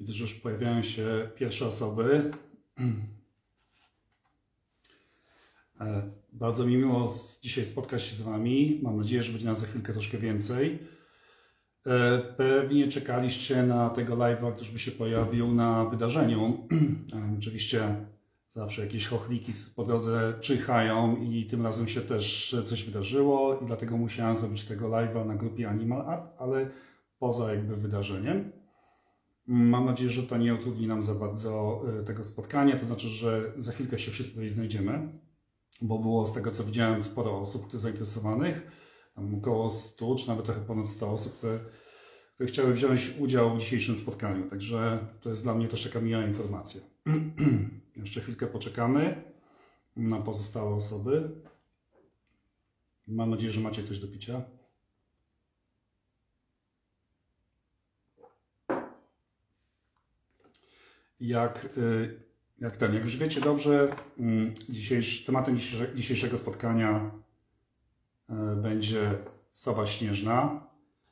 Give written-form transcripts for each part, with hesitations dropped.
Widzę, że już pojawiają się pierwsze osoby. Bardzo mi miło dzisiaj spotkać się z Wami. Mam nadzieję, że będzie nas za chwilkę troszkę więcej. Pewnie czekaliście na tego live'a, który by się pojawił na wydarzeniu. Oczywiście zawsze jakieś chochliki po drodze czyhają i tym razem się też coś wydarzyło i dlatego musiałem zrobić tego live'a na grupie Animal Art, ale poza jakby wydarzeniem. Mam nadzieję, że to nie utrudni nam za bardzo tego spotkania, to znaczy, że za chwilkę się wszyscy tutaj znajdziemy, bo było z tego co widziałem sporo osób zainteresowanych, tam około 100 czy nawet trochę ponad 100 osób, które chciały wziąć udział w dzisiejszym spotkaniu, także to jest dla mnie też taka miła informacja. Jeszcze chwilkę poczekamy na pozostałe osoby. Mam nadzieję, że macie coś do picia. Jak już wiecie dobrze, tematem dzisiejszego spotkania będzie sowa śnieżna.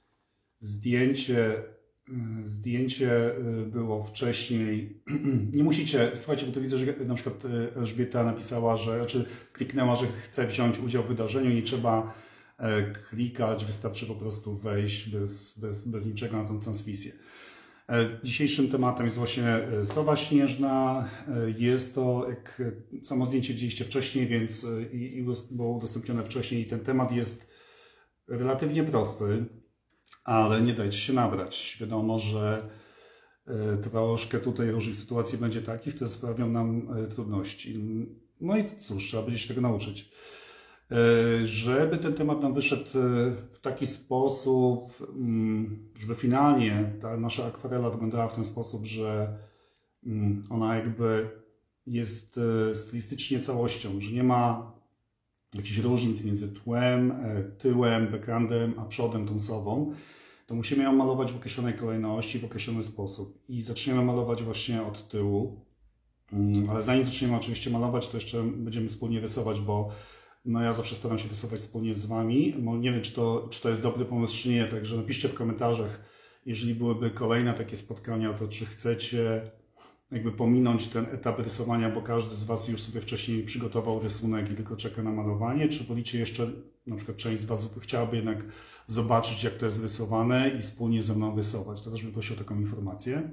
Zdjęcie było wcześniej. Nie musicie, słuchajcie, bo to widzę, że na przykład Elżbieta napisała, kliknęła, że chce wziąć udział w wydarzeniu. Nie trzeba klikać, wystarczy po prostu wejść bez niczego na tę transmisję. Dzisiejszym tematem jest właśnie sowa śnieżna. Jest to, jak samo zdjęcie widzieliście wcześniej, więc było udostępnione wcześniej i ten temat jest relatywnie prosty, ale nie dajcie się nabrać. Wiadomo, że troszkę tutaj różnych sytuacji będzie takich, które sprawią nam trudności. No i cóż, trzeba będzie się tego nauczyć. Żeby ten temat nam wyszedł w taki sposób, żeby finalnie ta nasza akwarela wyglądała w ten sposób, że ona jakby jest stylistycznie całością, że nie ma jakichś różnic między tłem, tyłem, backgroundem, a przodem tą sową, to musimy ją malować w określonej kolejności, w określony sposób. I zaczniemy malować właśnie od tyłu, ale zanim zaczniemy oczywiście malować, to jeszcze będziemy wspólnie rysować, bo no ja zawsze staram się rysować wspólnie z Wami. Nie wiem, czy to jest dobry pomysł, czy nie, także napiszcie w komentarzach, jeżeli byłyby kolejne takie spotkania, to czy chcecie jakby pominąć ten etap rysowania, bo każdy z Was już sobie wcześniej przygotował rysunek i tylko czeka na malowanie, czy wolicie jeszcze, na przykład część z Was chciałaby jednak zobaczyć, jak to jest rysowane i wspólnie ze mną rysować. To też bym prosił o taką informację.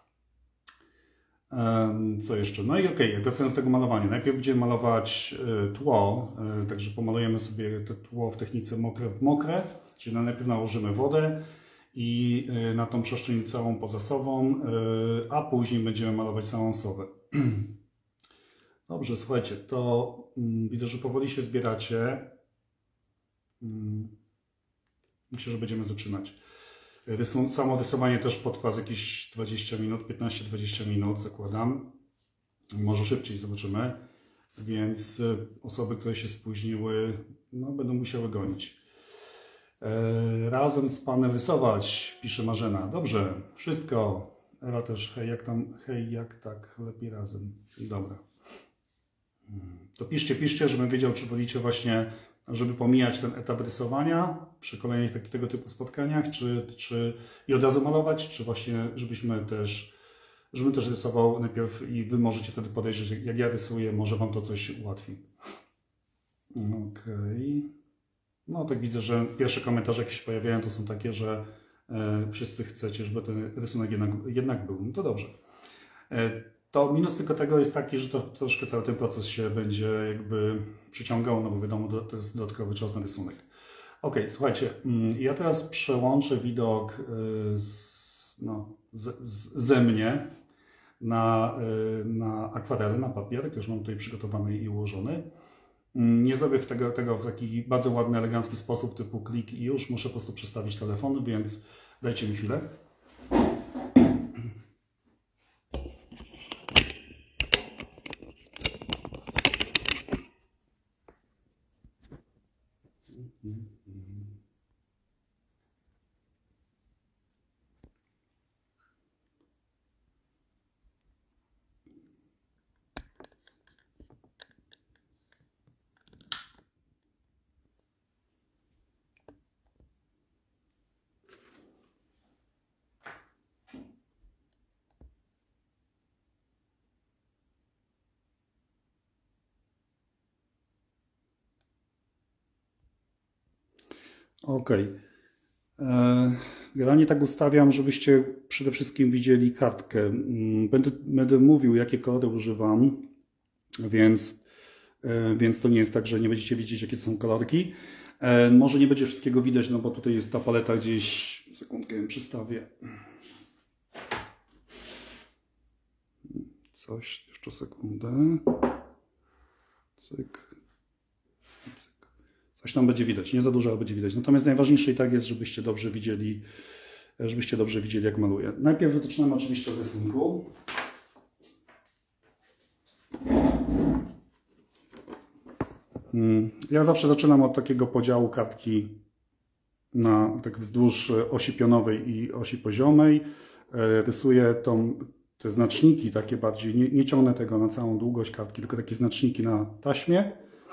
Co jeszcze? No i okej, wracając do tego malowania. Najpierw będziemy malować tło, także pomalujemy sobie to tło w technice mokre w mokre, czyli najpierw nałożymy wodę i na tą przestrzeń całą poza sową, a później będziemy malować całą sowę. Dobrze, słuchajcie, to widzę, że powoli się zbieracie. Myślę, że będziemy zaczynać. Samo rysowanie też potrwa z jakieś 20 minut, 15-20 minut zakładam. Może szybciej, zobaczymy. Więc osoby, które się spóźniły, no, będą musiały gonić. Razem z Panem rysować, pisze Marzena. Dobrze, wszystko. Ewa też, hej, jak tam, hej, jak tak, lepiej razem. Dobra. To piszcie, żebym wiedział, czy wolicie właśnie, żeby pomijać ten etap rysowania przy kolejnych tego typu spotkaniach, czy i od razu malować, czy właśnie, żebym też rysował najpierw i Wy możecie wtedy podejrzeć, jak ja rysuję, może Wam to coś ułatwi. Okej. No tak widzę, że pierwsze komentarze, jakie się pojawiają, to są takie, że wszyscy chcecie, żeby ten rysunek jednak był. No to dobrze. To minus tylko tego jest taki, że to troszkę cały ten proces się będzie jakby przyciągał, no bo wiadomo, to jest dodatkowy czas na rysunek. Ok, słuchajcie, ja teraz przełączę widok ze mnie na akwarelę, na papier, który już mam tutaj przygotowany i ułożony. Nie zrobię tego w taki bardzo ładny, elegancki sposób typu klik i już muszę po prostu przestawić telefon, więc dajcie mi chwilę. Ok. Generalnie tak ustawiam, żebyście przede wszystkim widzieli kartkę. Będę mówił, jakie kolory używam, więc to nie jest tak, że nie będziecie widzieć, jakie są kolorki. Może nie będzie wszystkiego widać, no bo tutaj jest ta paleta gdzieś. Sekundkę ją przystawię. Coś, jeszcze sekundę. Cyk. Cyk. Coś tam będzie widać, nie za dużo, ale będzie widać. Natomiast najważniejsze i tak jest, żebyście dobrze widzieli, jak maluję. Najpierw zaczynamy oczywiście od rysunku. Ja zawsze zaczynam od takiego podziału kartki na tak wzdłuż osi pionowej i osi poziomej. Rysuję te znaczniki takie bardziej, nie ciągnę tego na całą długość kartki, tylko takie znaczniki na taśmie.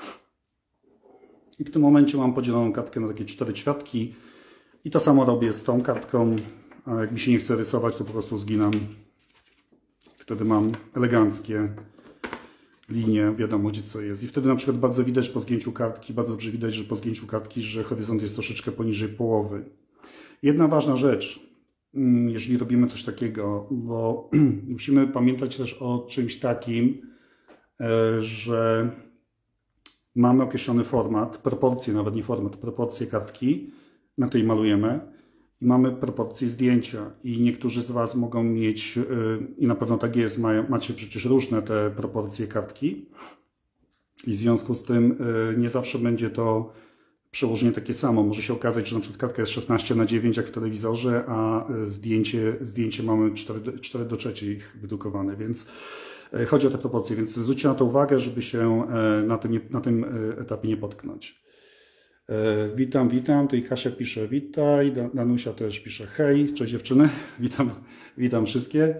I w tym momencie mam podzieloną kartkę na takie 4 ćwiartki. I to samo robię z tą kartką, a jak mi się nie chce rysować, to po prostu zginam. Wtedy mam eleganckie linie, wiadomo gdzie co jest. I wtedy na przykład bardzo widać po zgięciu kartki, bardzo dobrze widać, że po zgięciu kartki, że horyzont jest troszeczkę poniżej połowy. Jedna ważna rzecz, jeżeli robimy coś takiego, bo musimy pamiętać też o czymś takim, że mamy określony format, proporcje, nawet nie format, proporcje kartki, na której malujemy. I mamy proporcje zdjęcia i niektórzy z Was mogą mieć, i na pewno tak jest, macie przecież różne te proporcje kartki i w związku z tym nie zawsze będzie to przełożenie takie samo. Może się okazać, że na przykład kartka jest 16:9 jak w telewizorze, a zdjęcie mamy 4:3 wydrukowane, więc chodzi o te proporcje, więc zwróćcie na to uwagę, żeby się na tym etapie nie potknąć. Witam. Tutaj Kasia pisze witaj, Danusia też pisze hej, cześć dziewczyny, witam wszystkie.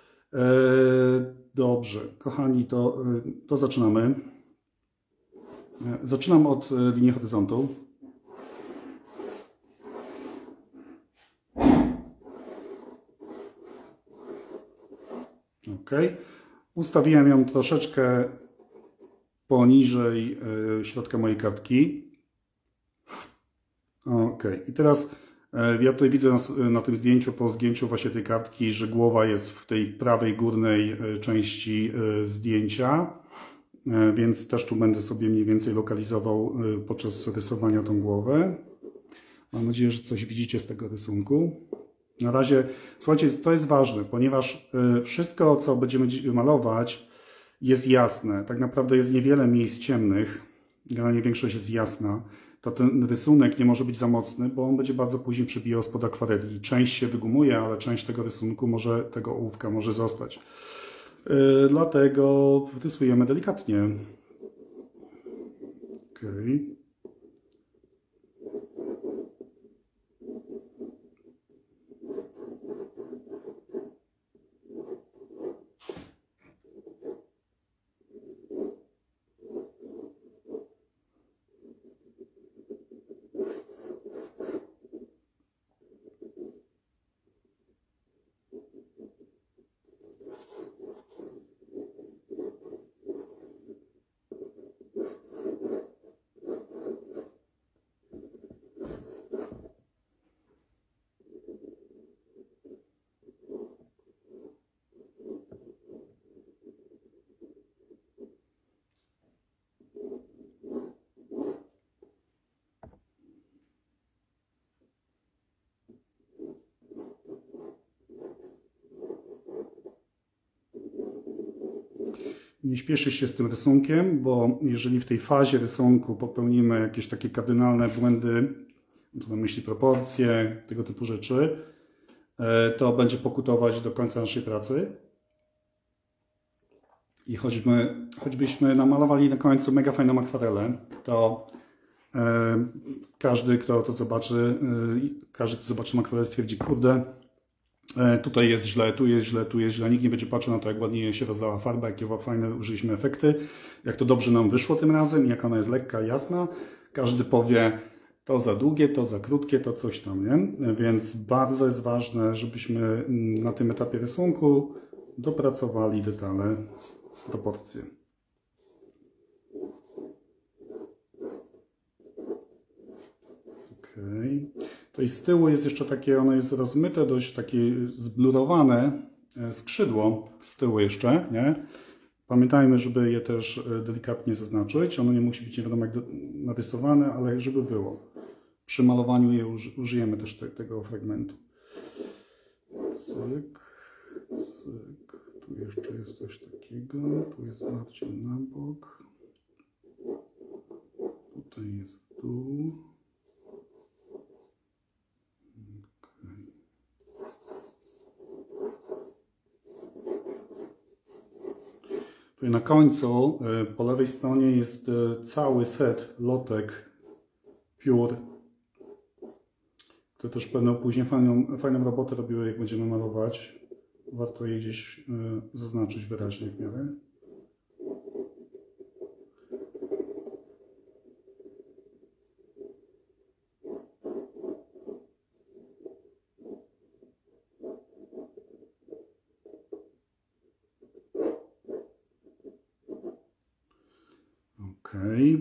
Dobrze, kochani, to zaczynamy. Zaczynam od linii horyzontu. Ok. Ustawiłem ją troszeczkę poniżej środka mojej kartki. Ok, i teraz ja tutaj widzę na tym zdjęciu, po zgięciu właśnie tej kartki, że głowa jest w tej prawej górnej części zdjęcia, więc też tu będę sobie mniej więcej lokalizował podczas rysowania tą głowę. Mam nadzieję, że coś widzicie z tego rysunku. Na razie, słuchajcie, to jest ważne, ponieważ wszystko, co będziemy malować, jest jasne. Tak naprawdę jest niewiele miejsc ciemnych, generalnie większość jest jasna. To ten rysunek nie może być za mocny, bo on będzie bardzo później przebijał spod akwareli. Część się wygumuje, ale część tego rysunku tego ołówka może zostać. Dlatego rysujemy delikatnie. Okay. Nie śpieszysz się z tym rysunkiem, bo jeżeli w tej fazie rysunku popełnimy jakieś takie kardynalne błędy, to na myśli proporcje, tego typu rzeczy, to będzie pokutować do końca naszej pracy. I choćbyśmy namalowali na końcu mega fajną akwarelę, to każdy, kto zobaczy akwarelę, stwierdzi, kurde, tutaj jest źle, tu jest źle, tu jest źle. Nikt nie będzie patrzył na to, jak ładnie się rozlała farba, jakie fajne użyliśmy efekty, jak to dobrze nam wyszło tym razem, jak ona jest lekka, jasna. Każdy powie, to za długie, to za krótkie, to coś tam, nie? Więc bardzo jest ważne, żebyśmy na tym etapie rysunku dopracowali detale, proporcje. Ok. Okay. To i z tyłu jest jeszcze takie, ono jest rozmyte, dość takie zblurowane skrzydło z tyłu jeszcze, nie? Pamiętajmy, żeby je też delikatnie zaznaczyć. Ono nie musi być nie wiadomo jak narysowane, ale żeby było. Przy malowaniu je użyjemy też tego fragmentu. Cyk, cyk. Tu jeszcze jest coś takiego. Tu jest bardziej na bok. Tutaj jest dół. Okay. Tutaj na końcu po lewej stronie jest cały set lotek piór, które też będą później fajną robotę robiły, jak będziemy malować. Warto je gdzieś zaznaczyć wyraźnie w miarę. Okay.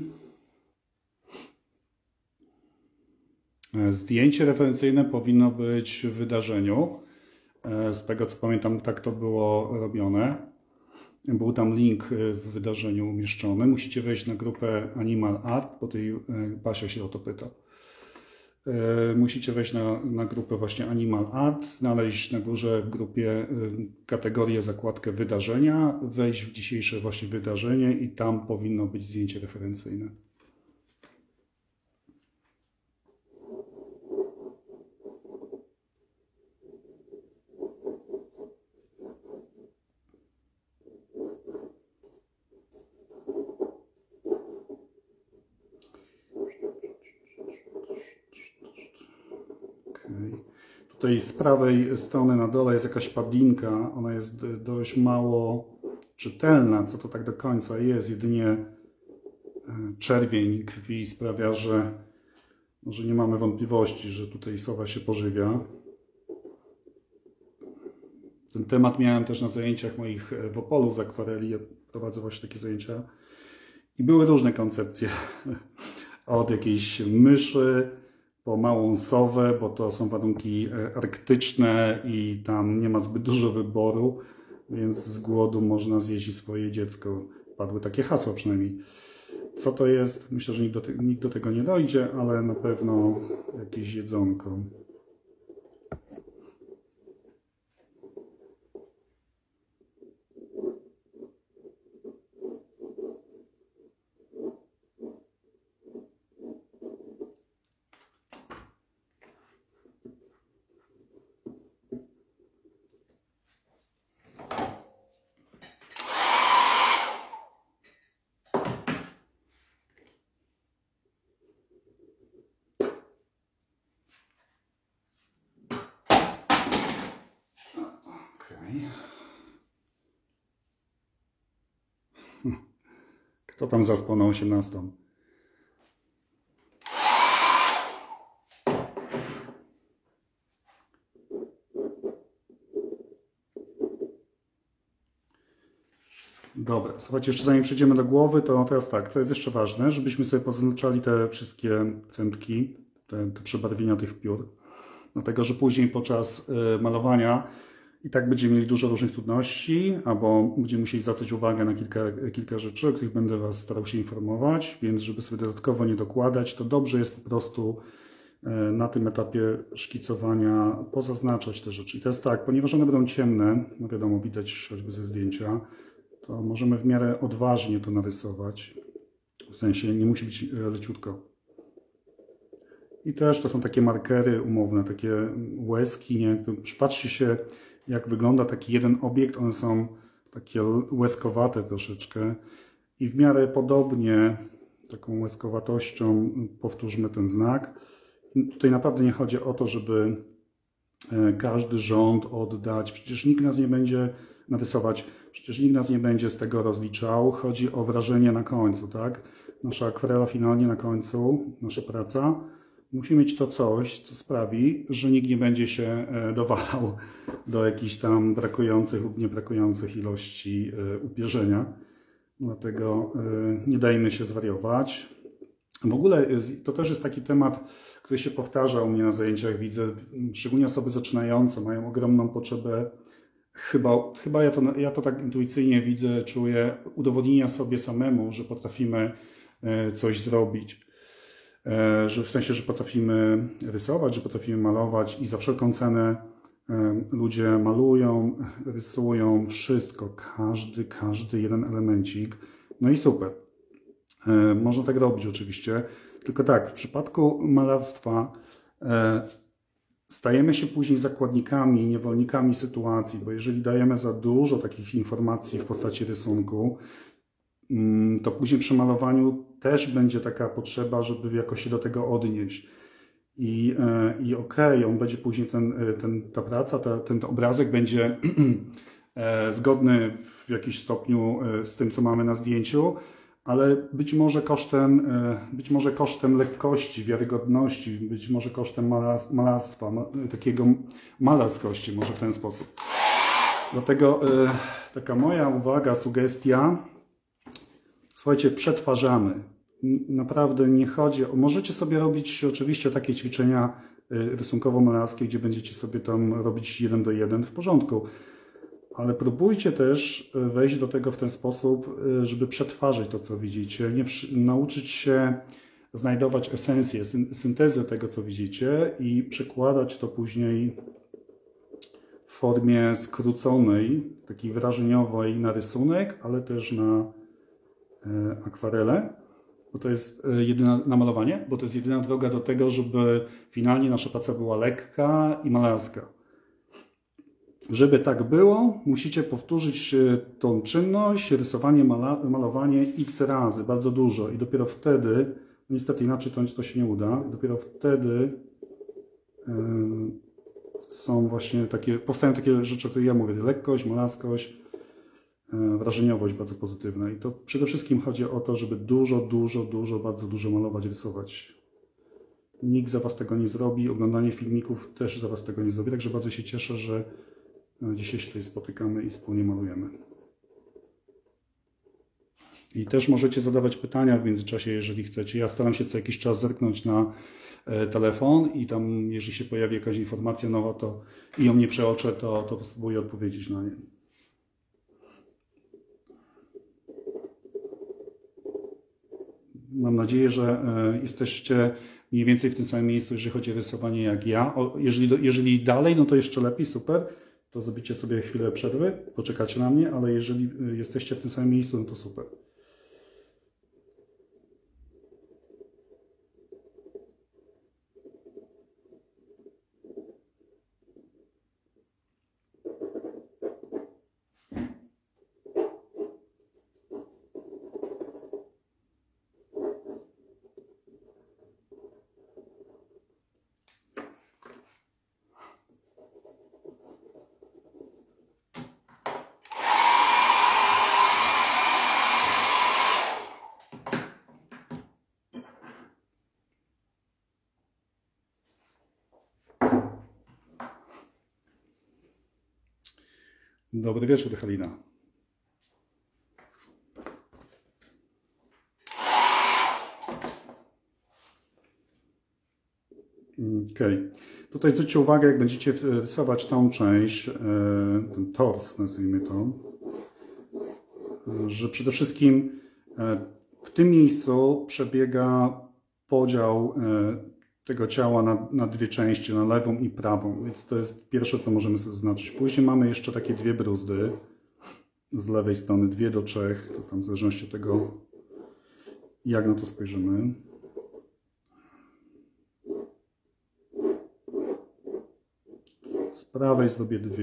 Zdjęcie referencyjne powinno być w wydarzeniu. Z tego co pamiętam, tak to było robione. Był tam link w wydarzeniu umieszczony. Musicie wejść na grupę Animal Art, bo tej Basia się o to pyta. Musicie wejść na grupę właśnie Animal Art, znaleźć na górze w grupie kategorię, zakładkę wydarzenia, wejść w dzisiejsze właśnie wydarzenie i tam powinno być zdjęcie referencyjne. Tutaj z prawej strony na dole jest jakaś padlinka, ona jest dość mało czytelna, co to tak do końca jest, jedynie czerwień krwi sprawia, że nie mamy wątpliwości, że tutaj sowa się pożywia. Ten temat miałem też na zajęciach moich w Opolu z akwareli, ja prowadzę właśnie takie zajęcia i były różne koncepcje, od jakiejś myszy, po małą sowę, bo to są warunki arktyczne i tam nie ma zbyt dużo wyboru, więc z głodu można zjeść swoje dziecko. Padły takie hasła przynajmniej. Co to jest? Myślę, że nikt do tego nie dojdzie, ale na pewno jakieś jedzonko. Kto tam zaspał na 18? Dobra, słuchajcie, jeszcze zanim przejdziemy do głowy, to teraz tak, co jest jeszcze ważne, żebyśmy sobie pozaznaczali te wszystkie centki, te przebarwienia tych piór, dlatego że później podczas malowania i tak będziemy mieli dużo różnych trudności, albo będziemy musieli zwracać uwagę na kilka rzeczy, o których będę Was starał się informować, więc żeby sobie dodatkowo nie dokładać, to dobrze jest po prostu na tym etapie szkicowania pozaznaczać te rzeczy. I teraz tak, ponieważ one będą ciemne, no wiadomo, widać choćby ze zdjęcia, to możemy w miarę odważnie to narysować, w sensie nie musi być leciutko. I też to są takie markery umowne, takie łezki, nie? Przypatrzcie się, jak wygląda taki jeden obiekt, one są takie łezkowate troszeczkę i w miarę podobnie, taką łezkowatością powtórzmy ten znak. I tutaj naprawdę nie chodzi o to, żeby każdy rząd oddać, przecież nikt nas nie będzie narysować, przecież nikt nas nie będzie z tego rozliczał, chodzi o wrażenie na końcu, tak? Nasza akwarela finalnie na końcu, nasza praca, musi mieć to coś, co sprawi, że nikt nie będzie się dowalał do jakichś tam brakujących lub niebrakujących ilości upierzenia. Dlatego nie dajmy się zwariować. W ogóle to też jest taki temat, który się powtarza u mnie na zajęciach. Widzę, szczególnie osoby zaczynające mają ogromną potrzebę, chyba ja to tak intuicyjnie widzę, czuję, udowodnienia sobie samemu, że potrafimy coś zrobić. Że w sensie, że potrafimy rysować, że potrafimy malować i za wszelką cenę ludzie malują, rysują wszystko, każdy jeden elemencik. No i super. Można tak robić oczywiście, tylko tak, w przypadku malarstwa stajemy się później zakładnikami, niewolnikami sytuacji, bo jeżeli dajemy za dużo takich informacji w postaci rysunku, to później przy malowaniu też będzie taka potrzeba, żeby jakoś się do tego odnieść. I okej, on będzie później, ta praca, ten obrazek będzie zgodny w jakimś stopniu z tym, co mamy na zdjęciu, ale być może kosztem lekkości, wiarygodności, być może kosztem malarstwa, takiego malarskości, może w ten sposób. Dlatego taka moja uwaga, sugestia, słuchajcie, przetwarzamy. Naprawdę nie chodzi o... Możecie sobie robić oczywiście takie ćwiczenia rysunkowo-malarskie, gdzie będziecie sobie tam robić 1 do 1 w porządku. Ale próbujcie też wejść do tego w ten sposób, żeby przetwarzać to, co widzicie, nauczyć się znajdować esencję, syntezę tego, co widzicie i przekładać to później w formie skróconej, takiej wrażeniowej na rysunek, ale też na akwarelę, bo to jest na malowanie, bo to jest jedyna droga do tego, żeby finalnie nasza praca była lekka i malarska. Żeby tak było, musicie powtórzyć tą czynność, rysowanie, malowanie x razy, bardzo dużo i dopiero wtedy, niestety inaczej to się nie uda, dopiero wtedy powstają takie rzeczy, o których ja mówię, lekkość, malarskość, wrażeniowość bardzo pozytywna. I to przede wszystkim chodzi o to, żeby bardzo dużo malować, rysować. Nikt za Was tego nie zrobi, oglądanie filmików też za Was tego nie zrobi, także bardzo się cieszę, że dzisiaj się tutaj spotykamy i wspólnie malujemy. I też możecie zadawać pytania w międzyczasie, jeżeli chcecie. Ja staram się co jakiś czas zerknąć na telefon i tam, jeżeli się pojawi jakaś informacja nowa, i ją nie przeoczę, to spróbuję odpowiedzieć na nie. Mam nadzieję, że jesteście mniej więcej w tym samym miejscu, jeżeli chodzi o rysowanie jak ja. Jeżeli dalej, no to jeszcze lepiej, super. To zrobicie sobie chwilę przerwy, poczekacie na mnie, ale jeżeli jesteście w tym samym miejscu, no to super. Dobry wieczór, Halina. Okay. Tutaj zwróćcie uwagę, jak będziecie rysować tą część, ten tors, nazwijmy to, że przede wszystkim w tym miejscu przebiega podział tego ciała na dwie części, na lewą i prawą, więc to jest pierwsze, co możemy sobie zaznaczyć. Później mamy jeszcze takie dwie bruzdy z lewej strony, 2 do 3, to tam w zależności od tego, jak na to spojrzymy. Z prawej zrobię 2.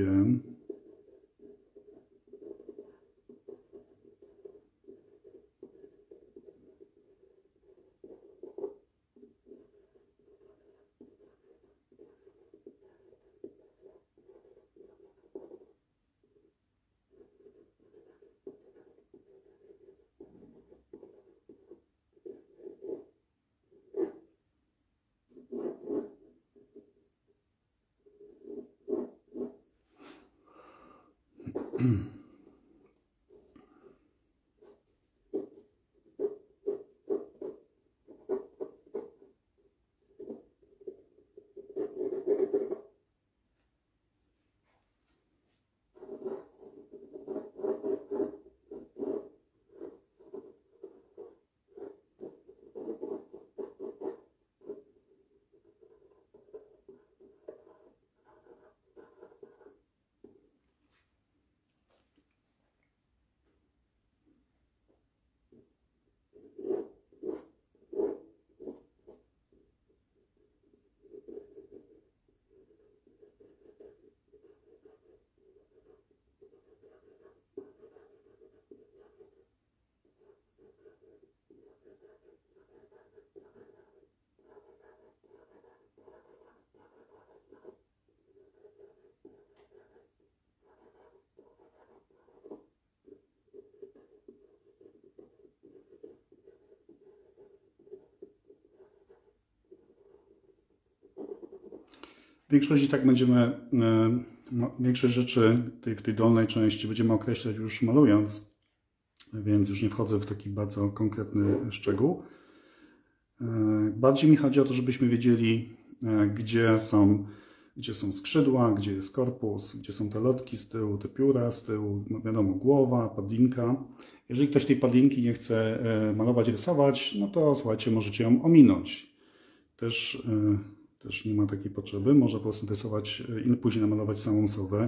większości tak będziemy, większość rzeczy w tej dolnej części będziemy określać już malując, więc już nie wchodzę w taki bardzo konkretny szczegół. Bardziej mi chodzi o to, żebyśmy wiedzieli, gdzie są skrzydła, gdzie jest korpus, gdzie są te lotki z tyłu, te pióra z tyłu, no wiadomo, głowa, padlinka. Jeżeli ktoś tej padlinki nie chce malować, rysować, no to słuchajcie, możecie ją ominąć. Też nie ma takiej potrzeby. Można po prostu rysować i później namalować samą sowę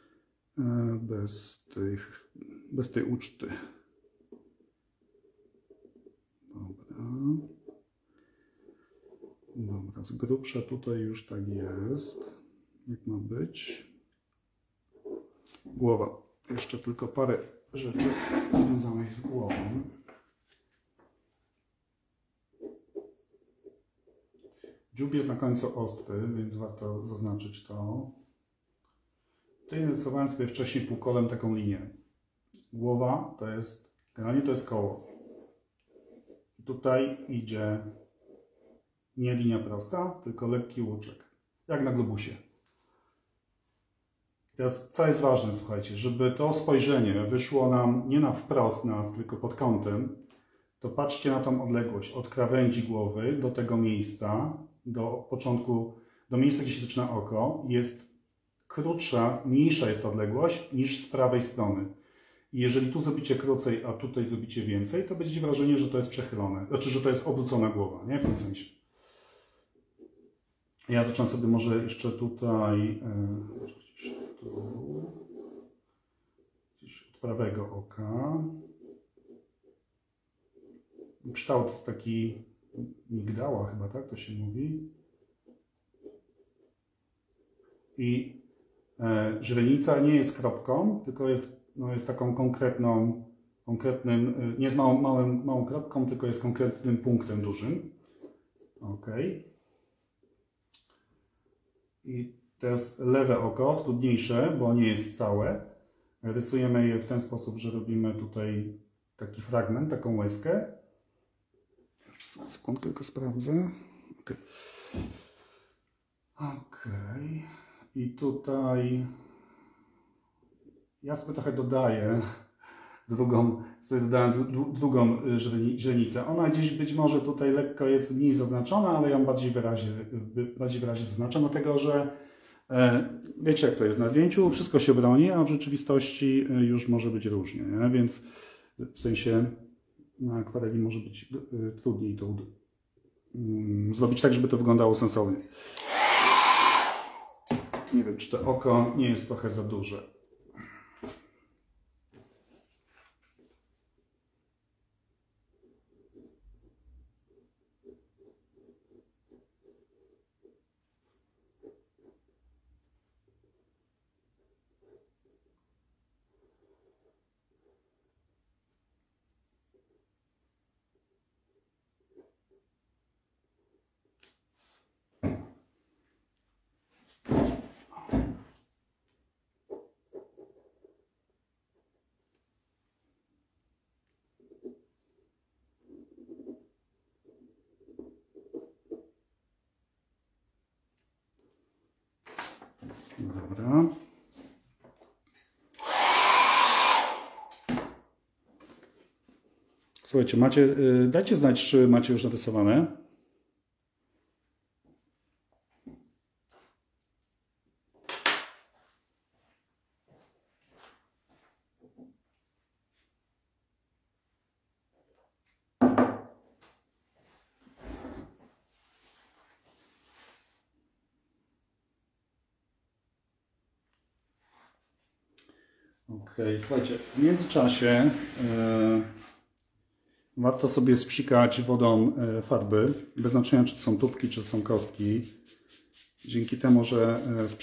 bez tej uczty. Dobra, z grubsza tutaj już tak jest, jak ma być. Głowa. Jeszcze tylko parę rzeczy związanych z głową. Dziób jest na końcu ostry, więc warto zaznaczyć to. Tutaj rysowałem sobie wcześniej półkolem taką linię. Głowa generalnie to jest koło. Tutaj idzie nie linia prosta, tylko lekki łuczek, jak na globusie. Teraz co jest ważne, słuchajcie, żeby to spojrzenie wyszło nam nie na wprost nas, tylko pod kątem, to patrzcie na tą odległość od krawędzi głowy do tego miejsca, do początku, do miejsca, gdzie się zaczyna oko, jest krótsza, mniejsza jest ta odległość niż z prawej strony. I jeżeli tu zrobicie krócej, a tutaj zrobicie więcej, to będziecie wrażenie, że to jest przechylone, znaczy, że to jest obrócona głowa, nie? W tym sensie. Ja zacząłem sobie może jeszcze tutaj, gdzieś od prawego oka. Kształt taki migdała chyba, tak to się mówi. I źrenica nie jest kropką, tylko jest taką konkretnym, nie jest małą kropką, tylko jest konkretnym punktem dużym. Ok. I teraz lewe oko, trudniejsze, bo nie jest całe. Rysujemy je w ten sposób, że robimy tutaj taki fragment, taką łezkę. Sekundkę tylko sprawdzę. Ok. I tutaj ja sobie trochę dodaję dodałem drugą źrenicę. Ona gdzieś być może tutaj lekko jest mniej zaznaczona, ale ją bardziej wyraźnie zaznaczam, dlatego że wiecie jak to jest na zdjęciu, wszystko się broni, a w rzeczywistości już może być różnie, nie? Więc w sensie na akwareli może być trudniej to zrobić tak, żeby to wyglądało sensownie. Nie wiem, czy to oko nie jest trochę za duże. Dobra. Słuchajcie, dajcie znać, czy macie już narysowane. Okej, słuchajcie, w międzyczasie warto sobie spsikać wodą farby, bez znaczenia czy to są tubki, czy to są kostki. Dzięki temu, że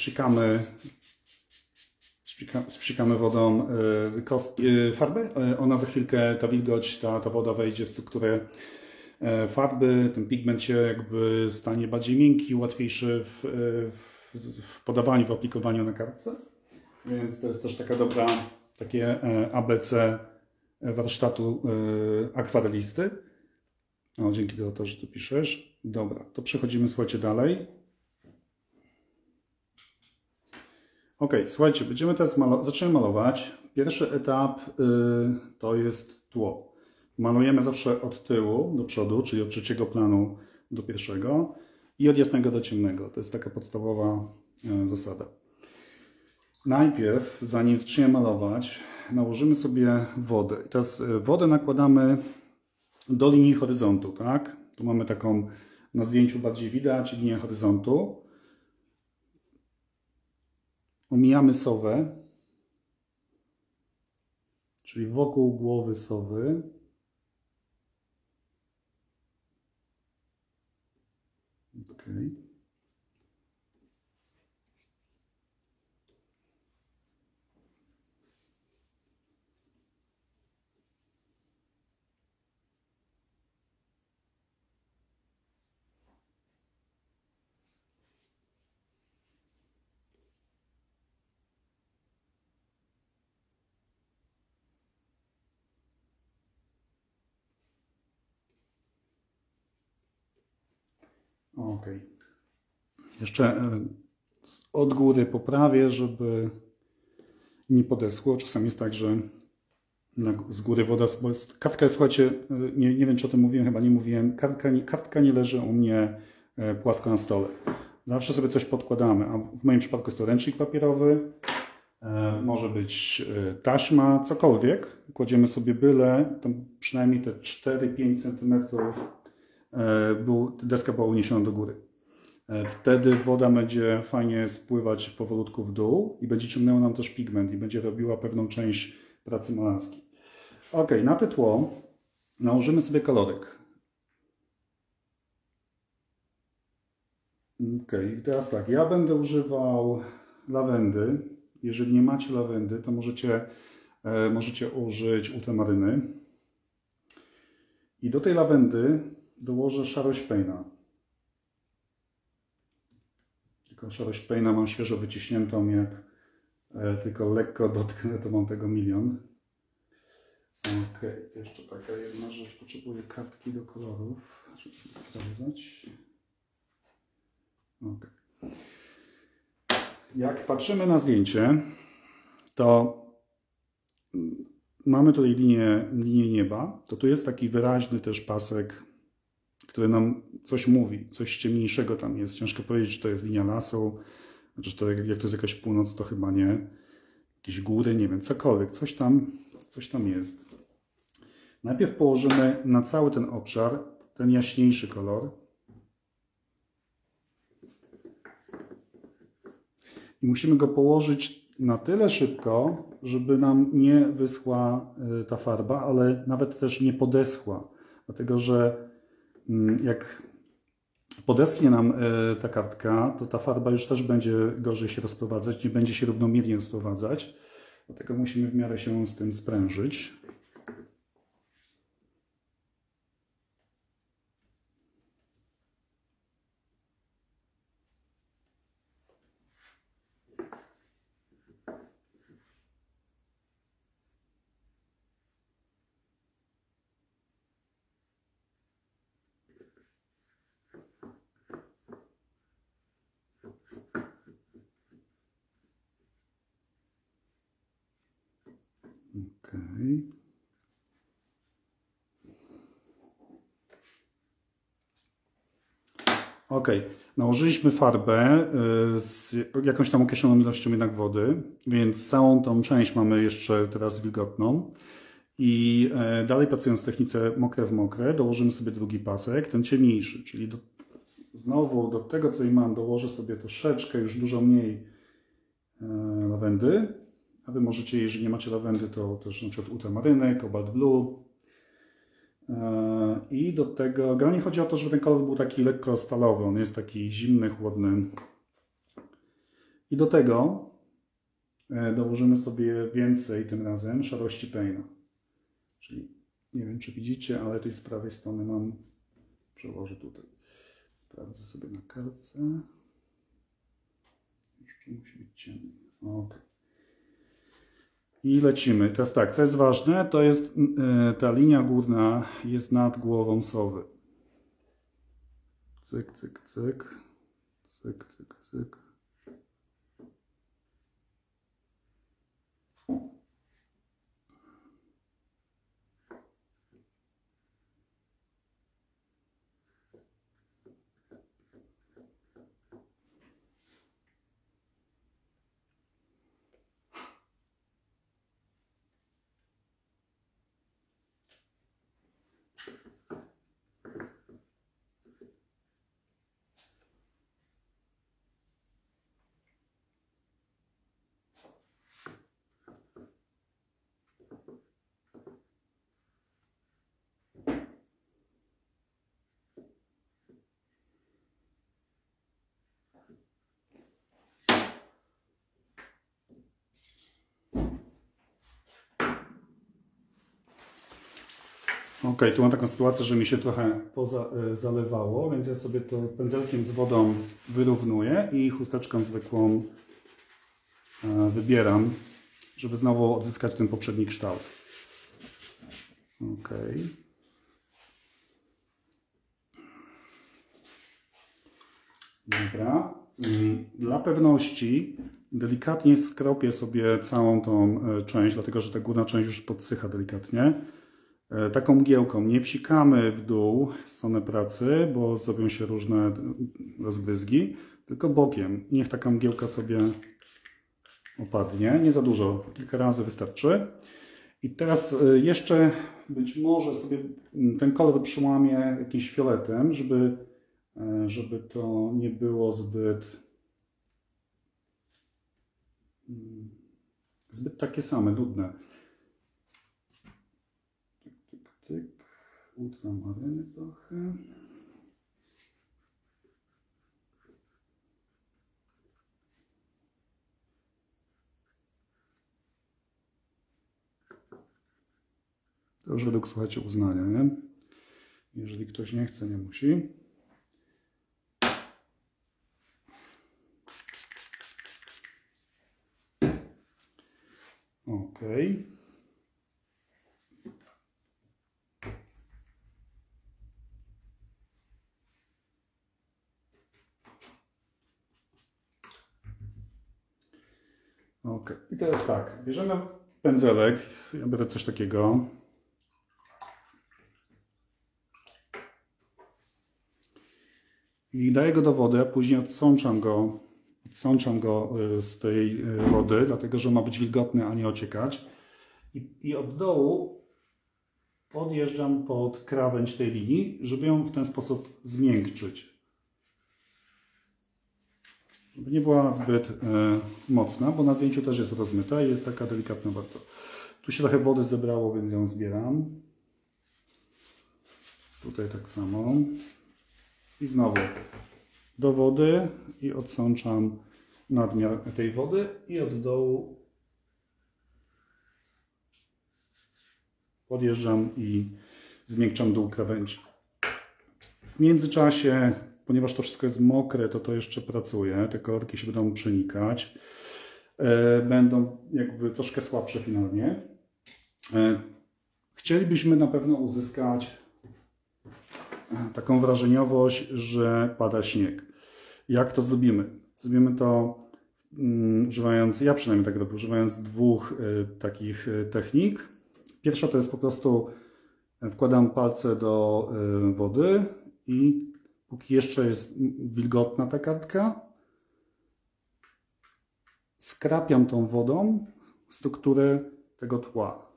spsikamy wodą farby, ona za chwilkę, ta wilgoć, ta woda wejdzie w strukturę farby, ten pigment się jakby stanie bardziej miękki, łatwiejszy w podawaniu, w aplikowaniu na kartce. Więc to jest też taka dobra, takie ABC warsztatu akwarelisty. O, dzięki za to, że tu piszesz. Dobra, to przechodzimy, słuchajcie, dalej. Ok, słuchajcie, będziemy teraz zaczynamy malować. Pierwszy etap to jest tło. Malujemy zawsze od tyłu do przodu, czyli od trzeciego planu do pierwszego i od jasnego do ciemnego. To jest taka podstawowa zasada. Najpierw, zanim zaczniemy malować, nałożymy sobie wodę. I teraz wodę nakładamy do linii horyzontu, tak? Tu mamy taką, na zdjęciu bardziej widać, linię horyzontu. Omijamy sowę, czyli wokół głowy sowy. Okay. Ok. Jeszcze od góry poprawię, żeby nie podeschło. Czasami jest tak, że z góry woda, bo kartka jest, słuchajcie, nie wiem czy o tym mówiłem, chyba nie mówiłem, kartka nie leży u mnie płasko na stole. Zawsze sobie coś podkładamy, a w moim przypadku jest to ręcznik papierowy, może być taśma, cokolwiek. Kładziemy sobie byle, to przynajmniej te 4-5 cm deska była uniesiona do góry. Wtedy woda będzie fajnie spływać powolutku w dół i będzie ciągnęła nam też pigment i będzie robiła pewną część pracy malarskiej. Ok, na to tło nałożymy sobie kolorek. Ok, teraz tak, ja będę używał lawendy. Jeżeli nie macie lawendy, to możecie użyć ultramaryny. I do tej lawendy dołożę szarość Payne'a. Tylko szarość Payne'a mam świeżo wyciśniętą, jak tylko lekko dotknę, to mam tego milion. Ok, jeszcze taka jedna rzecz, potrzebuję kartki do kolorów, żeby sobie sprawdzać. Ok. Jak patrzymy na zdjęcie, to mamy tutaj linię nieba, to tu jest taki wyraźny też pasek, który nam coś mówi, coś ciemniejszego tam jest. Ciężko powiedzieć, czy to jest linia lasu, czy to, jak to jest jakaś północ, to chyba nie. Jakieś góry, nie wiem, cokolwiek, coś tam jest. Najpierw położymy na cały ten obszar ten jaśniejszy kolor. I musimy go położyć na tyle szybko, żeby nam nie wyschła ta farba, ale nawet też nie podeschła. Dlatego, że jak podeschnie nam ta kartka, to ta farba już też będzie gorzej się rozprowadzać, nie będzie się równomiernie rozprowadzać. Dlatego musimy w miarę się z tym sprężyć. Okay. Ok, nałożyliśmy farbę z jakąś tam określoną ilością jednak wody, więc całą tą część mamy jeszcze teraz wilgotną. I dalej pracując w technice mokre w mokre, dołożymy sobie drugi pasek, ten ciemniejszy, czyli znowu do tego, co mam, dołożę sobie troszeczkę, już dużo mniej lawendy. A Wy możecie, jeżeli nie macie lawendy, to też na przykład ultramaryny, Cobalt Blue. I do tego, generalnie chodzi o to, żeby ten kolor był taki lekko stalowy, on jest taki zimny, chłodny. I do tego dołożymy sobie więcej tym razem szarości Payne'a. Czyli nie wiem, czy widzicie, ale tutaj z prawej strony mam, przełożę tutaj. Sprawdzę sobie na kartce. Jeszcze musi być ciemny. Ok. I lecimy. Teraz tak, co jest ważne, to jest ta linia górna jest nad głową sowy. Cyk, cyk, cyk. Cyk, cyk, cyk. Ok, tu mam taką sytuację, że mi się trochę zalewało, więc ja sobie to pędzelkiem z wodą wyrównuję i chusteczką zwykłą wybieram, żeby znowu odzyskać ten poprzedni kształt. Ok. Dobra. Dla pewności delikatnie skropię sobie całą tą część, dlatego że ta górna część już podsycha delikatnie. Taką mgiełką nie psikamy w dół w stronę pracy, bo zrobią się różne rozbryzgi, tylko bokiem. Niech taka mgiełka sobie opadnie. Nie za dużo, kilka razy wystarczy. I teraz jeszcze być może sobie ten kolor przyłamię jakimś fioletem, żeby to nie było zbyt takie same, nudne. Tyk, ultramaryny trochę. To już według, słuchajcie, uznania, nie? Jeżeli ktoś nie chce, nie musi. Ok. Ok. I teraz tak, bierzemy pędzelek, ja biorę coś takiego. I daję go do wody, a później odsączam go z tej wody, dlatego że ma być wilgotny, a nie ociekać. I od dołu podjeżdżam pod krawędź tej linii, żeby ją w ten sposób zmiękczyć. Żeby nie była zbyt mocna, bo na zdjęciu też jest rozmyta i jest taka delikatna bardzo. Tu się trochę wody zebrało, więc ją zbieram. Tutaj tak samo. I znowu do wody i odsączam nadmiar tej wody i od dołu podjeżdżam i zmiękczam dół krawędzi. W międzyczasie, ponieważ to wszystko jest mokre, to jeszcze pracuje. Te kolorki się będą przenikać. Będą jakby troszkę słabsze finalnie. Chcielibyśmy na pewno uzyskać taką wrażeniowość, że pada śnieg. Jak to zrobimy? Zrobimy to używając, ja przynajmniej tak robię, używając dwóch takich technik. Pierwsza to jest po prostu wkładam palce do wody i póki jeszcze jest wilgotna ta kartka, skrapiam tą wodą strukturę tego tła.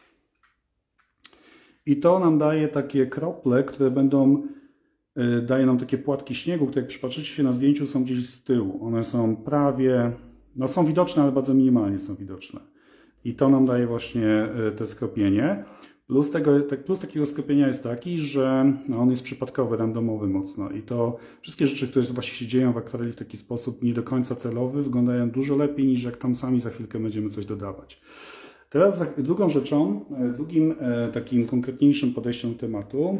I to nam daje takie krople, które daje nam takie płatki śniegu, które jak przypatrzycie się na zdjęciu są gdzieś z tyłu. One są prawie, no są widoczne, ale bardzo minimalnie są widoczne. I to nam daje właśnie te skropienie. Plus takiego skropienia jest taki, że on jest przypadkowy, randomowy mocno. I to wszystkie rzeczy, które właśnie się dzieją w akwareli w taki sposób nie do końca celowy, wyglądają dużo lepiej niż jak tam sami za chwilkę będziemy coś dodawać. Teraz drugą rzeczą, drugim takim konkretniejszym podejściem do tematu.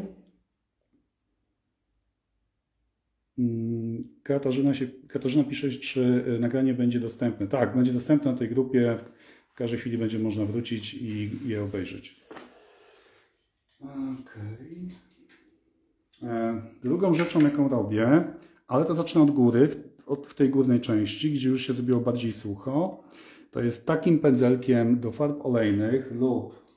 Katarzyna pisze, czy nagranie będzie dostępne. Tak, będzie dostępne na tej grupie. W każdej chwili będzie można wrócić i je obejrzeć. Okay. Drugą rzeczą, jaką robię, ale to zacznę od góry, w tej górnej części, gdzie już się zrobiło bardziej sucho, to jest takim pędzelkiem do farb olejnych lub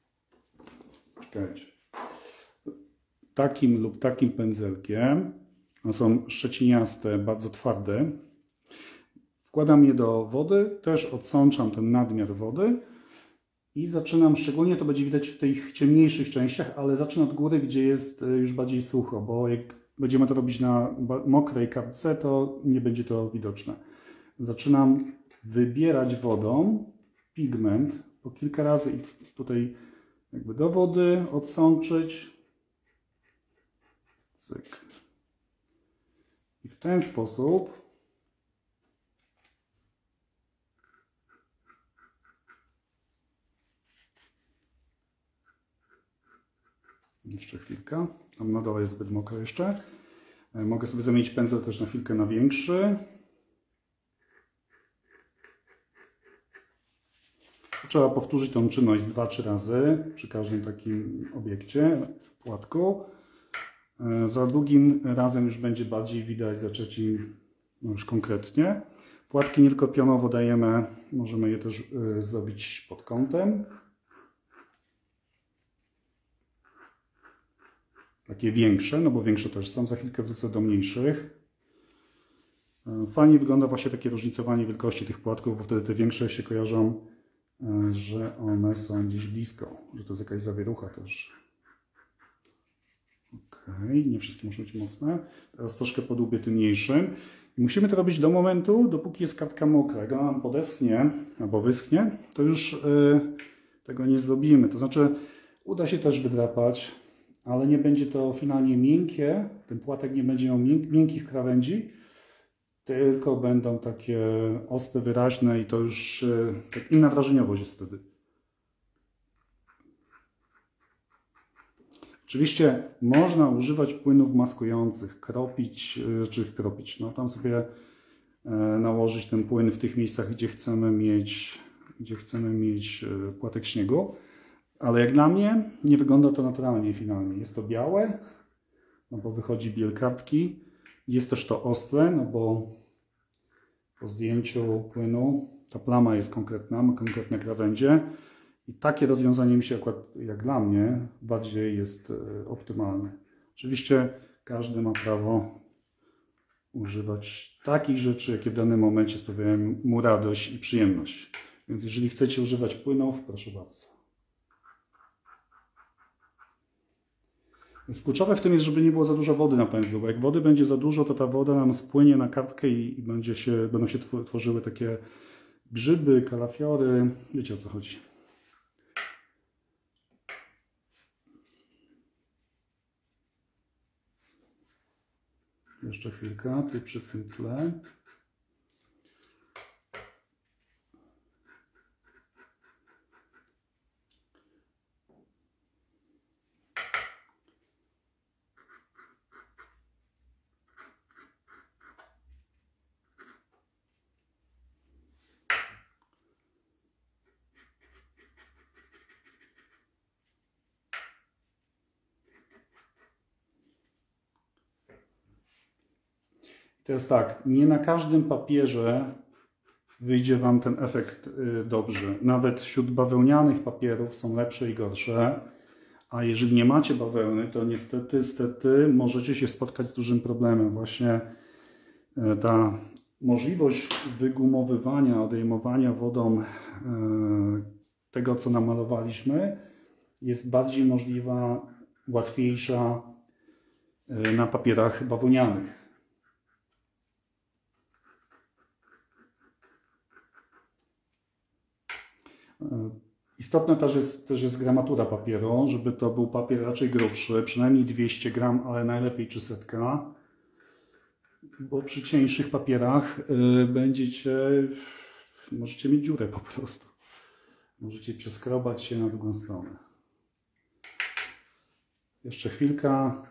takim pędzelkiem. One są szczeciniaste, bardzo twarde. Wkładam je do wody, też odsączam ten nadmiar wody i zaczynam, szczególnie to będzie widać w tych ciemniejszych częściach, ale zacznę od góry, gdzie jest już bardziej sucho, bo jak będziemy to robić na mokrej kartce, to nie będzie to widoczne. Zaczynam wybierać wodą pigment po kilka razy i tutaj jakby do wody odsączyć. Cyk. I w ten sposób jeszcze chwilkę, tam na dole jest zbyt mokro jeszcze. Mogę sobie zamienić pędzel też na chwilkę na większy. Trzeba powtórzyć tą czynność 2-3 razy przy każdym takim obiekcie, płatku. Za drugim razem już będzie bardziej widać, za trzecim już konkretnie. Płatki nie tylko pionowo dajemy, możemy je też zrobić pod kątem. Takie większe, no bo większe też są, za chwilkę wrócę do mniejszych. Fajnie wygląda właśnie takie różnicowanie wielkości tych płatków, bo wtedy te większe się kojarzą, że one są gdzieś blisko, że to jest jakaś zawierucha też. Ok, nie wszystkie muszą być mocne. Teraz troszkę podłubię tym mniejszym. I musimy to robić do momentu, dopóki jest kartka mokra. Jak ona nam podeschnie albo wyschnie, to już tego nie zrobimy. To znaczy uda się też wydrapać, ale nie będzie to finalnie miękkie. Ten płatek nie będzie miał miękkich krawędzi, tylko będą takie ostre, wyraźne i to już tak inna wrażeniowość jest wtedy. Oczywiście można używać płynów maskujących, kropić, no tam sobie nałożyć ten płyn w tych miejscach, gdzie chcemy mieć płatek śniegu. Ale jak dla mnie nie wygląda to naturalnie finalnie. Jest to białe, no bo wychodzi biel kartki. Jest też to ostre, no bo po zdjęciu płynu ta plama jest konkretna, ma konkretne krawędzie. I takie rozwiązanie mi się akurat, jak dla mnie, bardziej jest optymalne. Oczywiście każdy ma prawo używać takich rzeczy, jakie w danym momencie sprawiają mu radość i przyjemność. Więc jeżeli chcecie używać płynów, proszę bardzo. Więc kluczowe w tym jest, żeby nie było za dużo wody na pędzlu, bo jak wody będzie za dużo, to ta woda nam spłynie na kartkę i będą się tworzyły takie grzyby, kalafiory. Wiecie, o co chodzi. Jeszcze chwilkę, tu przy tym tle. Teraz tak, nie na każdym papierze wyjdzie Wam ten efekt dobrze. Nawet wśród bawełnianych papierów są lepsze i gorsze. A jeżeli nie macie bawełny, to niestety możecie się spotkać z dużym problemem. Właśnie ta możliwość wygumowywania, odejmowania wodą tego, co namalowaliśmy, jest bardziej możliwa, łatwiejsza na papierach bawełnianych. Istotna też jest gramatura papieru, żeby to był papier raczej grubszy, przynajmniej 200 gram, ale najlepiej 300, bo przy cieńszych papierach możecie mieć dziurę po prostu. Możecie przeskrobać się na drugą stronę. Jeszcze chwilka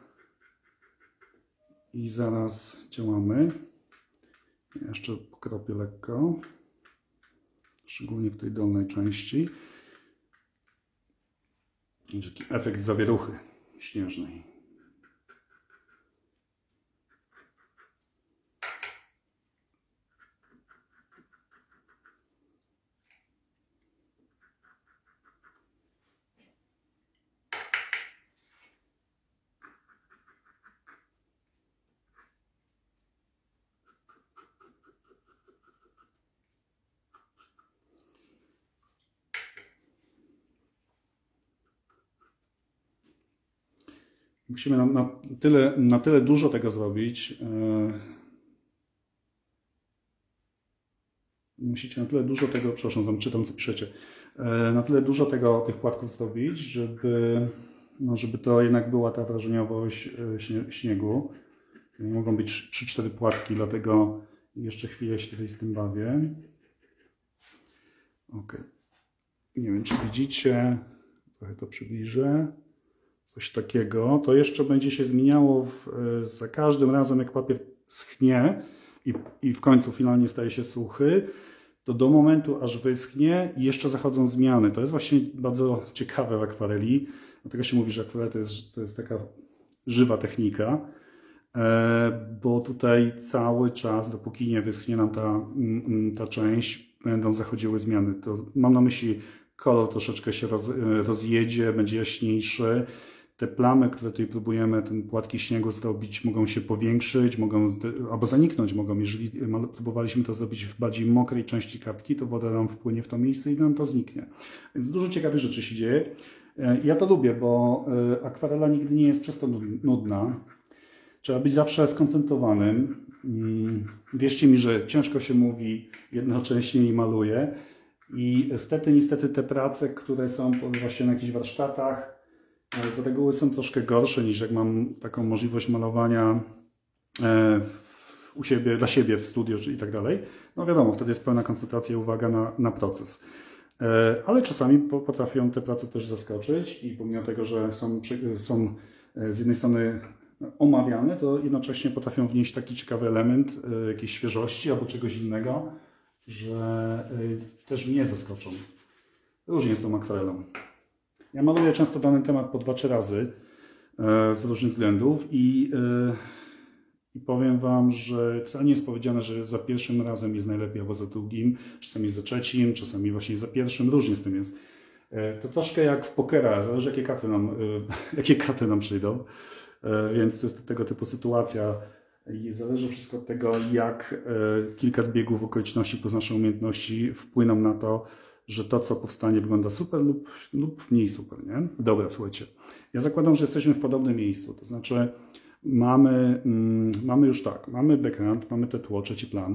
i zaraz działamy. Jeszcze pokropię lekko. Szczególnie w tej dolnej części. Będzie taki efekt zawieruchy śnieżnej. Musimy na tyle dużo tego zrobić. Musicie na tyle dużo tego, przepraszam, tam czytam co piszecie, na tyle dużo tych płatków zrobić, żeby to jednak była ta wrażeniowość śniegu. Nie mogą być 3-4 płatki, dlatego jeszcze chwilę się tutaj z tym bawię. Ok. Nie wiem, czy widzicie, trochę to przybliżę. Coś takiego. To jeszcze będzie się zmieniało za każdym razem, jak papier schnie i w końcu finalnie staje się suchy, to do momentu, aż wyschnie, jeszcze zachodzą zmiany. To jest właśnie bardzo ciekawe w akwareli. Dlatego się mówi, że akwarel to jest taka żywa technika, bo tutaj cały czas, dopóki nie wyschnie nam ta część, będą zachodziły zmiany. To mam na myśli, kolor troszeczkę się rozjedzie, będzie jaśniejszy. Te plamy, które tutaj próbujemy, ten płatki śniegu zrobić, mogą się powiększyć, albo zaniknąć mogą. Jeżeli próbowaliśmy to zrobić w bardziej mokrej części kartki, to woda nam wpłynie w to miejsce i nam to zniknie. Więc dużo ciekawych rzeczy się dzieje. Ja to lubię, bo akwarela nigdy nie jest przez to nudna. Trzeba być zawsze skoncentrowanym. Wierzcie mi, że ciężko się mówi jednocześnie i maluje. I niestety te prace, które są właśnie na jakichś warsztatach, z reguły są troszkę gorsze niż jak mam taką możliwość malowania u siebie, dla siebie w studio i tak dalej. No wiadomo, wtedy jest pełna koncentracja i uwaga na proces. Ale czasami potrafią te prace też zaskoczyć i pomimo tego, że są z jednej strony omawiane, to jednocześnie potrafią wnieść taki ciekawy element jakiejś świeżości albo czegoś innego, że też mnie zaskoczą. Różnie jest z tą akwarelą. Ja maluję często dany temat po 2-3 razy z różnych względów i powiem Wam, że wcale nie jest powiedziane, że za pierwszym razem jest najlepiej albo za drugim, czasami za trzecim, czasami właśnie za pierwszym, różnie z tym jest. To troszkę jak w pokera, zależy jakie karty nam przyjdą, więc to jest tego typu sytuacja i zależy wszystko od tego, jak kilka zbiegów okoliczności plus nasze umiejętności wpłyną na to, że to, co powstanie, wygląda super lub mniej super, nie? Dobra, słuchajcie. Ja zakładam, że jesteśmy w podobnym miejscu. To znaczy mamy już tak, mamy background, mamy te tło, trzeci plan.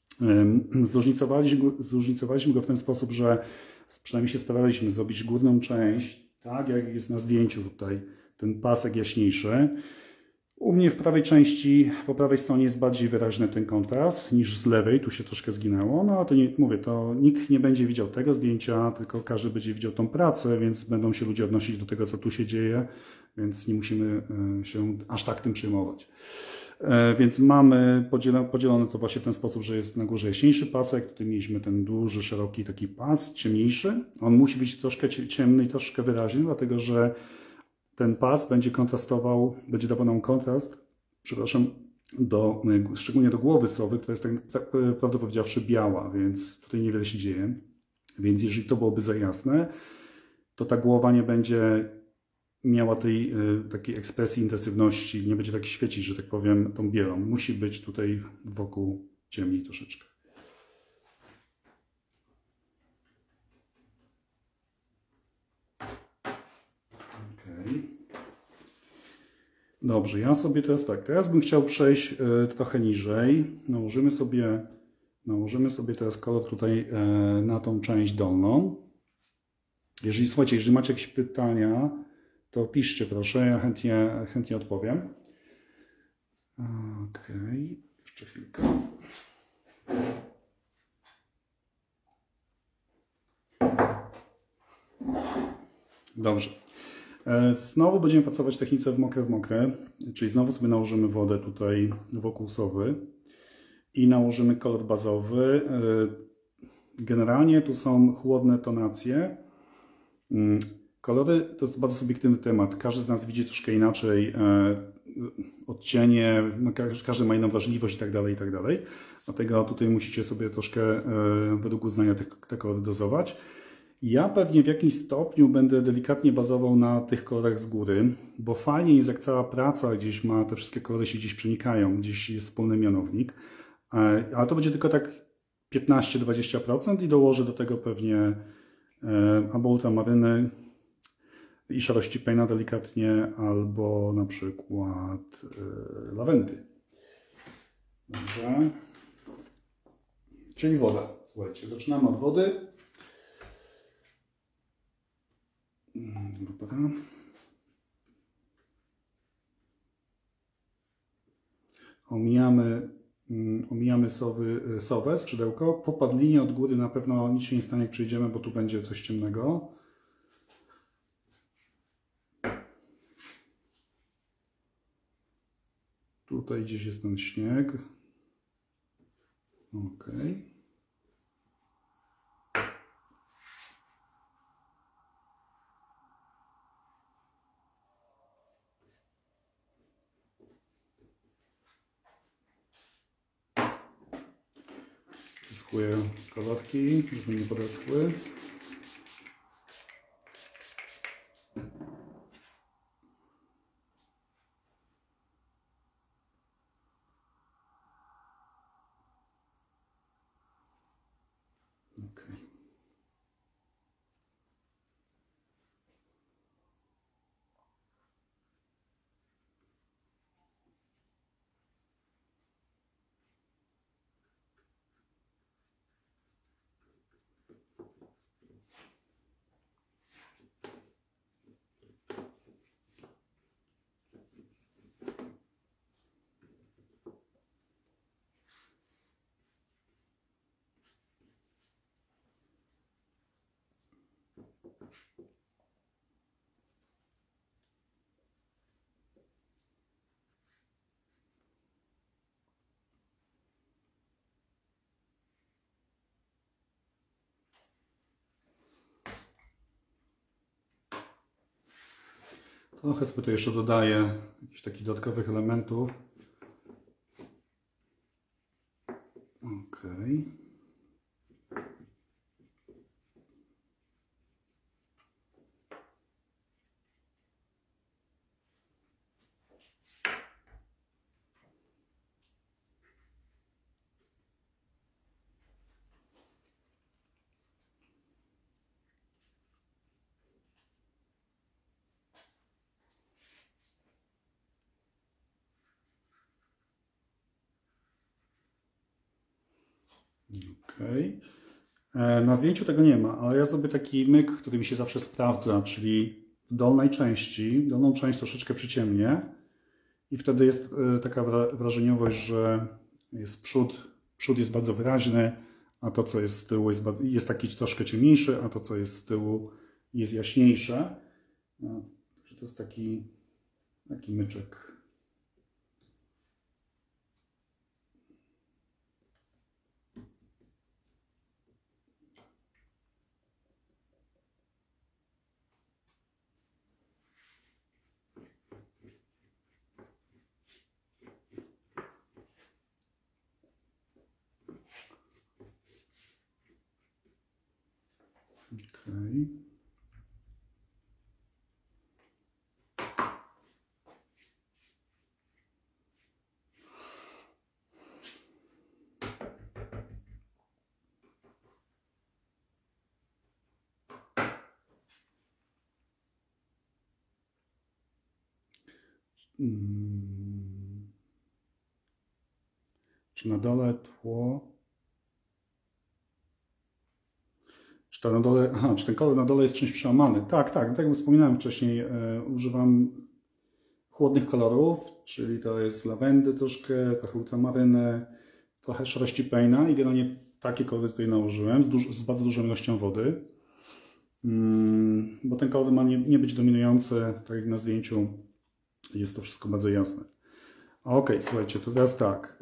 Zróżnicowaliśmy go w ten sposób, że przynajmniej się staraliśmy zrobić górną część, tak jak jest na zdjęciu tutaj, ten pasek jaśniejszy. U mnie w prawej części, po prawej stronie jest bardziej wyraźny ten kontrast niż z lewej, tu się troszkę zginęło, no to nie mówię, to nikt nie będzie widział tego zdjęcia, tylko każdy będzie widział tą pracę, więc będą się ludzie odnosić do tego, co tu się dzieje, więc nie musimy się aż tak tym przejmować. Więc mamy podzielone to właśnie w ten sposób, że jest na górze jaśniejszy pasek, tutaj mieliśmy ten duży, szeroki taki pas, ciemniejszy. On musi być troszkę ciemny i troszkę wyraźny, dlatego że ten pas będzie kontrastował, będzie dawał nam kontrast, przepraszam, szczególnie do głowy sowy, która jest tak prawdę powiedziawszy biała, więc tutaj niewiele się dzieje. Więc jeżeli to byłoby za jasne, to ta głowa nie będzie miała tej takiej ekspresji intensywności, nie będzie tak świecić, że tak powiem, tą bielą. Musi być tutaj wokół ciemniej troszeczkę. Dobrze, ja sobie teraz bym chciał przejść trochę niżej. Nałożymy sobie teraz kolor tutaj na tą część dolną. Słuchajcie, jeżeli macie jakieś pytania, to piszcie proszę, ja chętnie odpowiem. Okej, jeszcze chwilkę. Dobrze. Znowu będziemy pracować w technice w mokre, czyli znowu sobie nałożymy wodę tutaj wokół sowy i nałożymy kolor bazowy. Generalnie tu są chłodne tonacje. Kolory to jest bardzo subiektywny temat. Każdy z nas widzi troszkę inaczej odcienie, każdy ma inną wrażliwość i tak dalej, i tak dalej. Dlatego tutaj musicie sobie troszkę według uznania te kolory dozować. Ja pewnie w jakimś stopniu będę delikatnie bazował na tych kolorach z góry, bo fajnie jest, jak cała praca gdzieś ma, te wszystkie kolory się gdzieś przenikają, gdzieś jest wspólny mianownik, ale to będzie tylko tak 15-20% i dołożę do tego pewnie albo ultramaryny. i szarości pejna delikatnie, albo na przykład lawendy. Dobrze. Czyli woda. Słuchajcie, zaczynamy od wody. Dobra. Omijamy sowę, skrzydełko. Po padlinie od góry na pewno nic się nie stanie, jak przyjdziemy, bo tu będzie coś ciemnego. Tutaj gdzieś jest ten śnieg. Ok. Spiskuję kolorki, żeby nie podeschły. Okay. Trochę sobie tu jeszcze dodaję jakichś takich dodatkowych elementów. Ok. Okay. Na zdjęciu tego nie ma, ale ja zrobię taki myk, który mi się zawsze sprawdza, czyli w dolnej części, dolną część troszeczkę przyciemnię i wtedy jest taka wrażeniowość, że jest przód jest bardzo wyraźny, a to co jest z tyłu jest taki troszkę ciemniejszy, a to co jest z tyłu jest jaśniejsze. No, to jest taki myczek. Okay. Czy na dole tło? Czy to na dole, czy ten kolor na dole jest czymś przełamany? Tak, tak jak wspominałem wcześniej, używam chłodnych kolorów, czyli to jest lawendy troszkę, trochę ultramaryny, trochę szarości pejna i generalnie takie kolory tutaj nałożyłem z bardzo dużą ilością wody. Bo ten kolor ma nie być dominujący, tak jak na zdjęciu jest to wszystko bardzo jasne. Ok, słuchajcie, to teraz tak.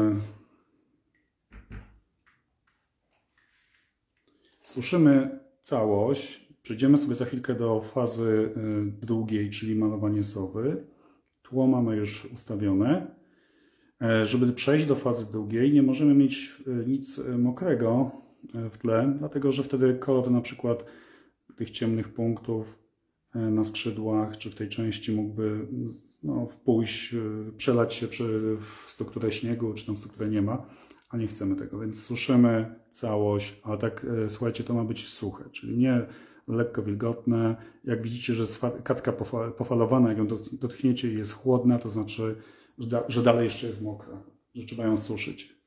Suszymy całość. Przejdziemy sobie za chwilkę do fazy drugiej, czyli malowanie sowy. Tło mamy już ustawione. Żeby przejść do fazy drugiej, nie możemy mieć nic mokrego w tle, dlatego że wtedy kolor na przykład tych ciemnych punktów na skrzydłach, czy w tej części mógłby pójść, przelać się w strukturę śniegu, czy tam w strukturę nie ma, a nie chcemy tego, więc suszymy całość, ale tak, słuchajcie, to ma być suche, czyli nie lekko wilgotne. Jak widzicie, że jest katka pofalowana, jak ją dotkniecie i jest chłodna, to znaczy, że dalej jeszcze jest mokra, że trzeba ją suszyć.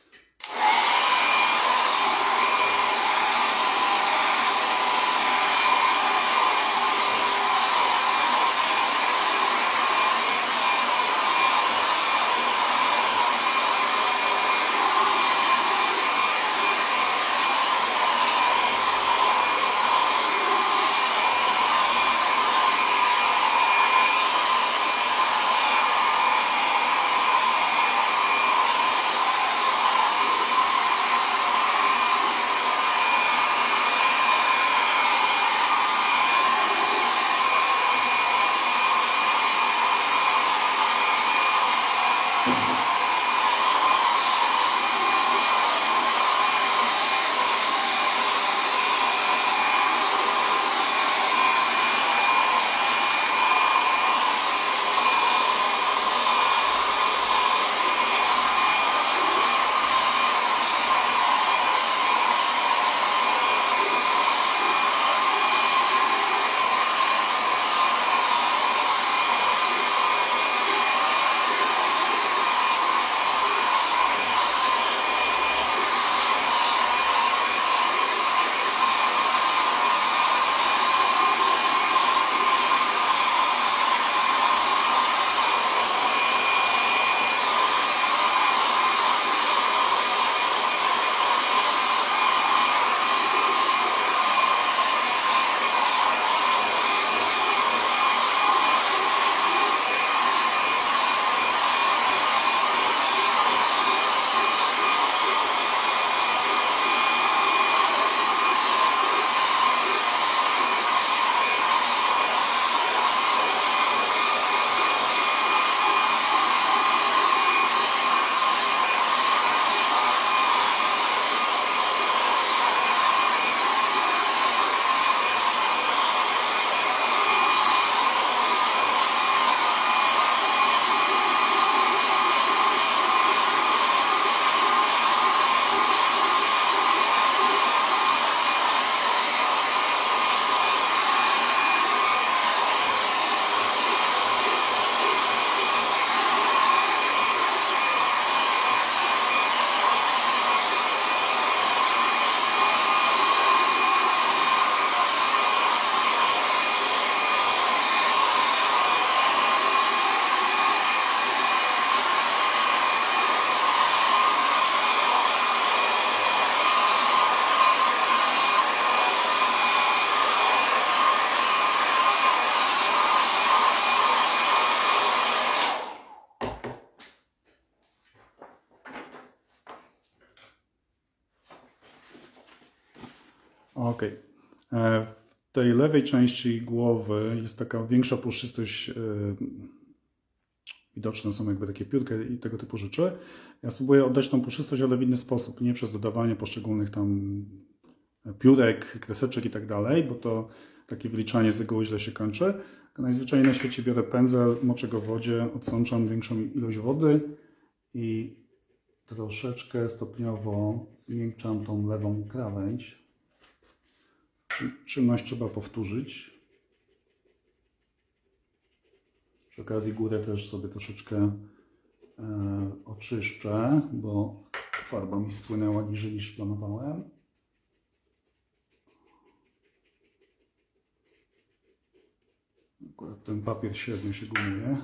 Ok. W tej lewej części głowy jest taka większa puszystość, widoczne są jakby takie piórka i tego typu rzeczy. Ja spróbuję oddać tą puszystość, ale w inny sposób, nie przez dodawanie poszczególnych tam piórek, kreseczek i tak dalej, bo to takie wyliczanie z reguły źle się kończy. Najzwyczajniej na świecie biorę pędzel, moczę go w wodzie, odsączam większą ilość wody i troszeczkę stopniowo zmiękczam tą lewą krawędź. Czynność trzeba powtórzyć. Przy okazji górę też sobie troszeczkę oczyszczę, bo farba mi spłynęła niżej niż planowałem. Akurat ten papier średnio się gumuje.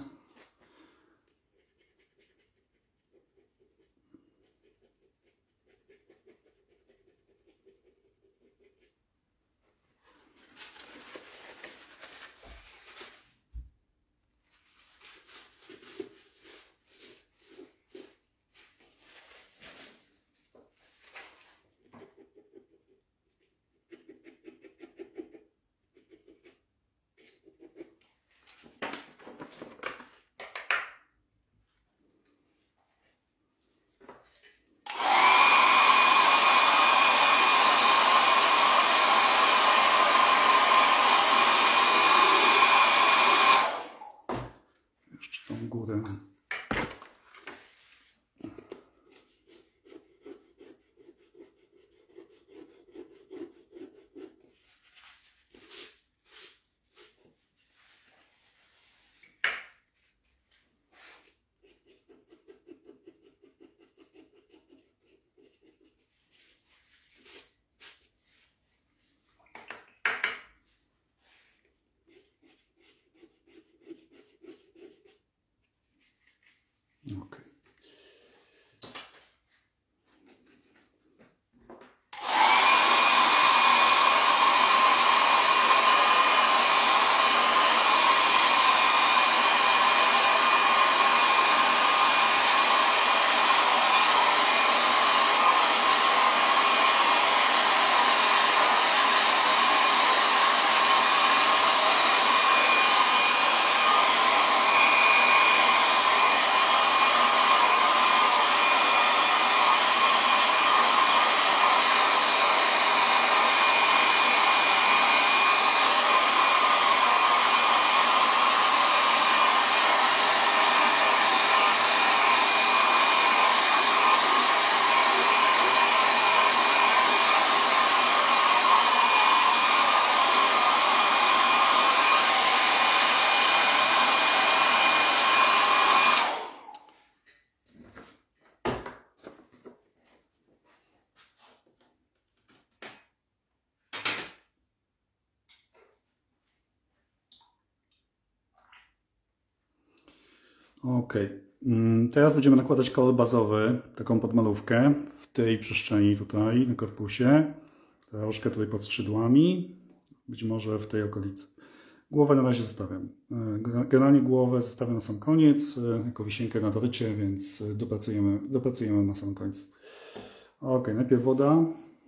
Ok. Teraz będziemy nakładać kolor bazowy, taką podmalówkę w tej przestrzeni tutaj na korpusie. Troszkę tutaj pod skrzydłami, być może w tej okolicy. Głowę na razie zostawiam. Generalnie głowę zostawiam na sam koniec, jako wisienkę na dorycie, więc dopracujemy na samym końcu. Ok, najpierw woda.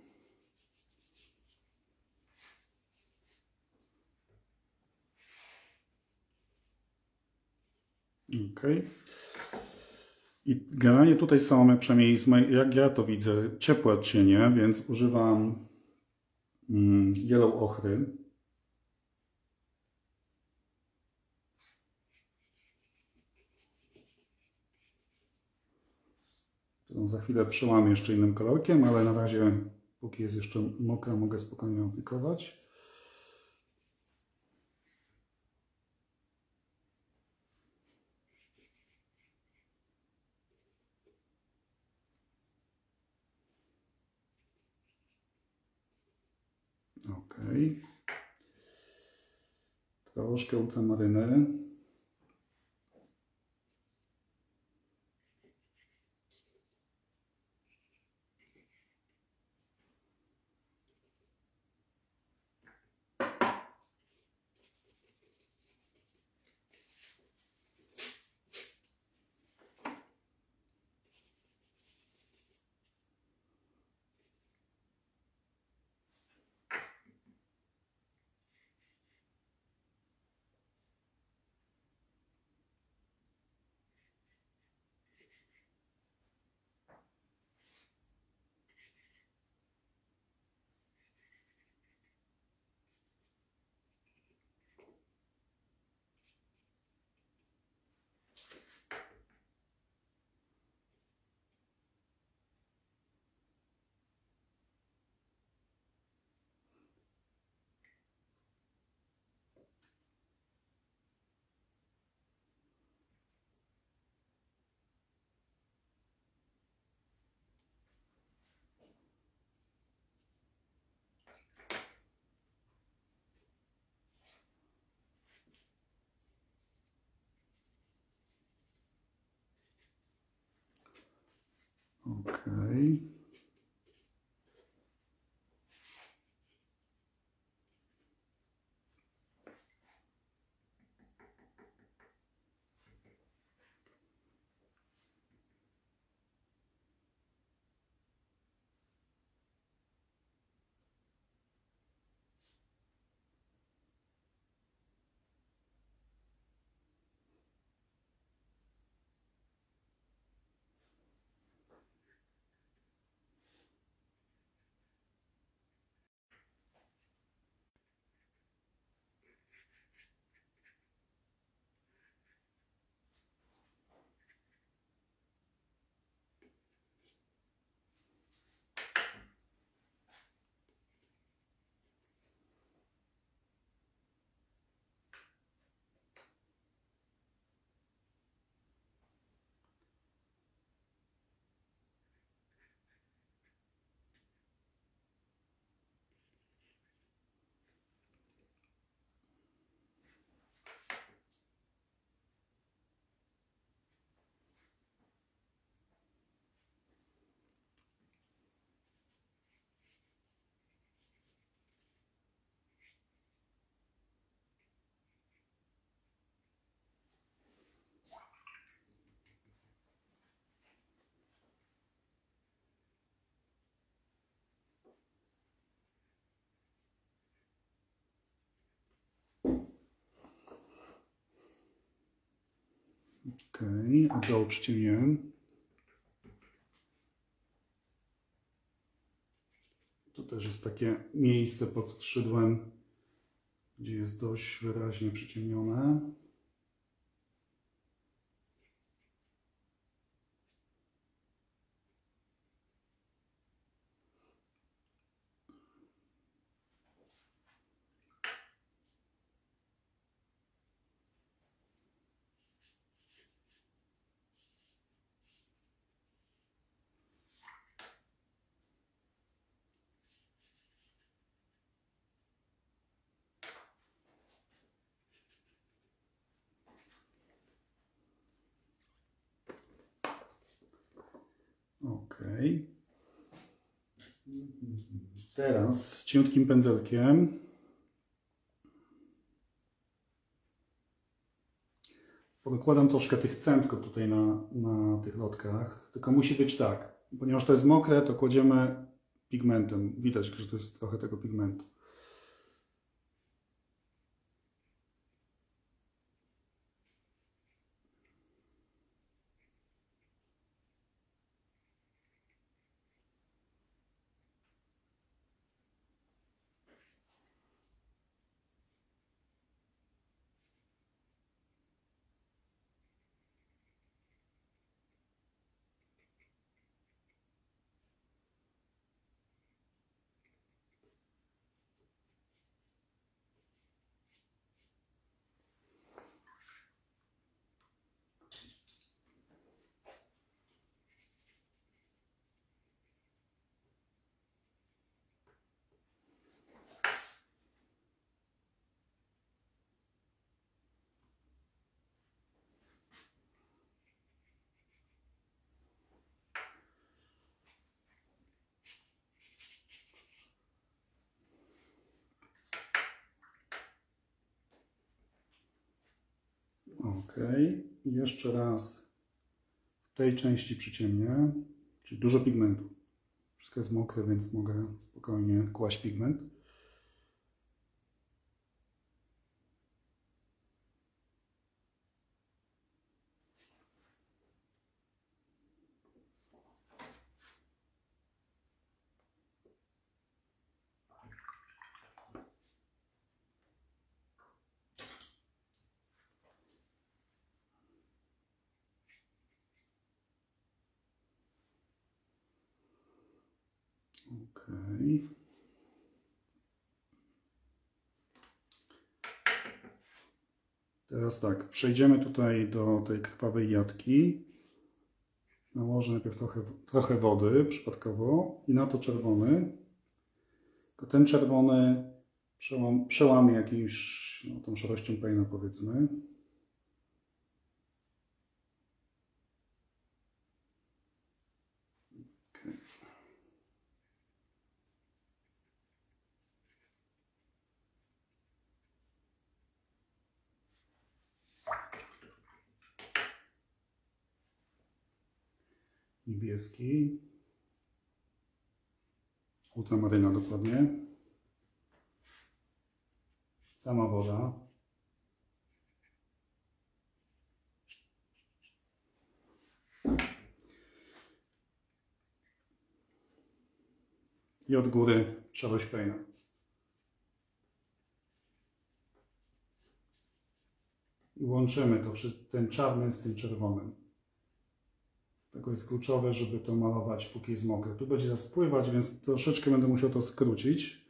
Ok. I generalnie tutaj są, przynajmniej jak ja to widzę, ciepłe odcienie, więc używam yellow ochry. Którą za chwilę przełamię jeszcze innym kolorkiem, ale na razie, póki jest jeszcze mokra, mogę spokojnie aplikować. Ok. Troszkę ultramaryny. Ok. Ok, a dołu przyciemniłem. Tu też jest takie miejsce pod skrzydłem, gdzie jest dość wyraźnie przyciemnione. Teraz cieniutkim pędzelkiem podkładam troszkę tych centków tutaj na tych lotkach, tylko musi być tak, ponieważ to jest mokre, to kładziemy pigmentem. Widać, że to jest trochę tego pigmentu. Ok, jeszcze raz w tej części przyciemnię, czyli dużo pigmentu. Wszystko jest mokre, więc mogę spokojnie kłaść pigment. Okay. Teraz tak, przejdziemy tutaj do tej krwawej jatki. Nałożę najpierw trochę wody przypadkowo i na to czerwony. Tylko ten czerwony przełamie jakimś tą szarością pejna, powiedzmy. Okay. Niebieski. Ultramaryna dokładnie. Sama woda. I od góry szarość pejna. I łączymy to, ten czarny z tym czerwonym. Tego jest kluczowe, żeby to malować, póki jest mokre. Tu będzie zaraz spływać, więc troszeczkę będę musiał to skrócić.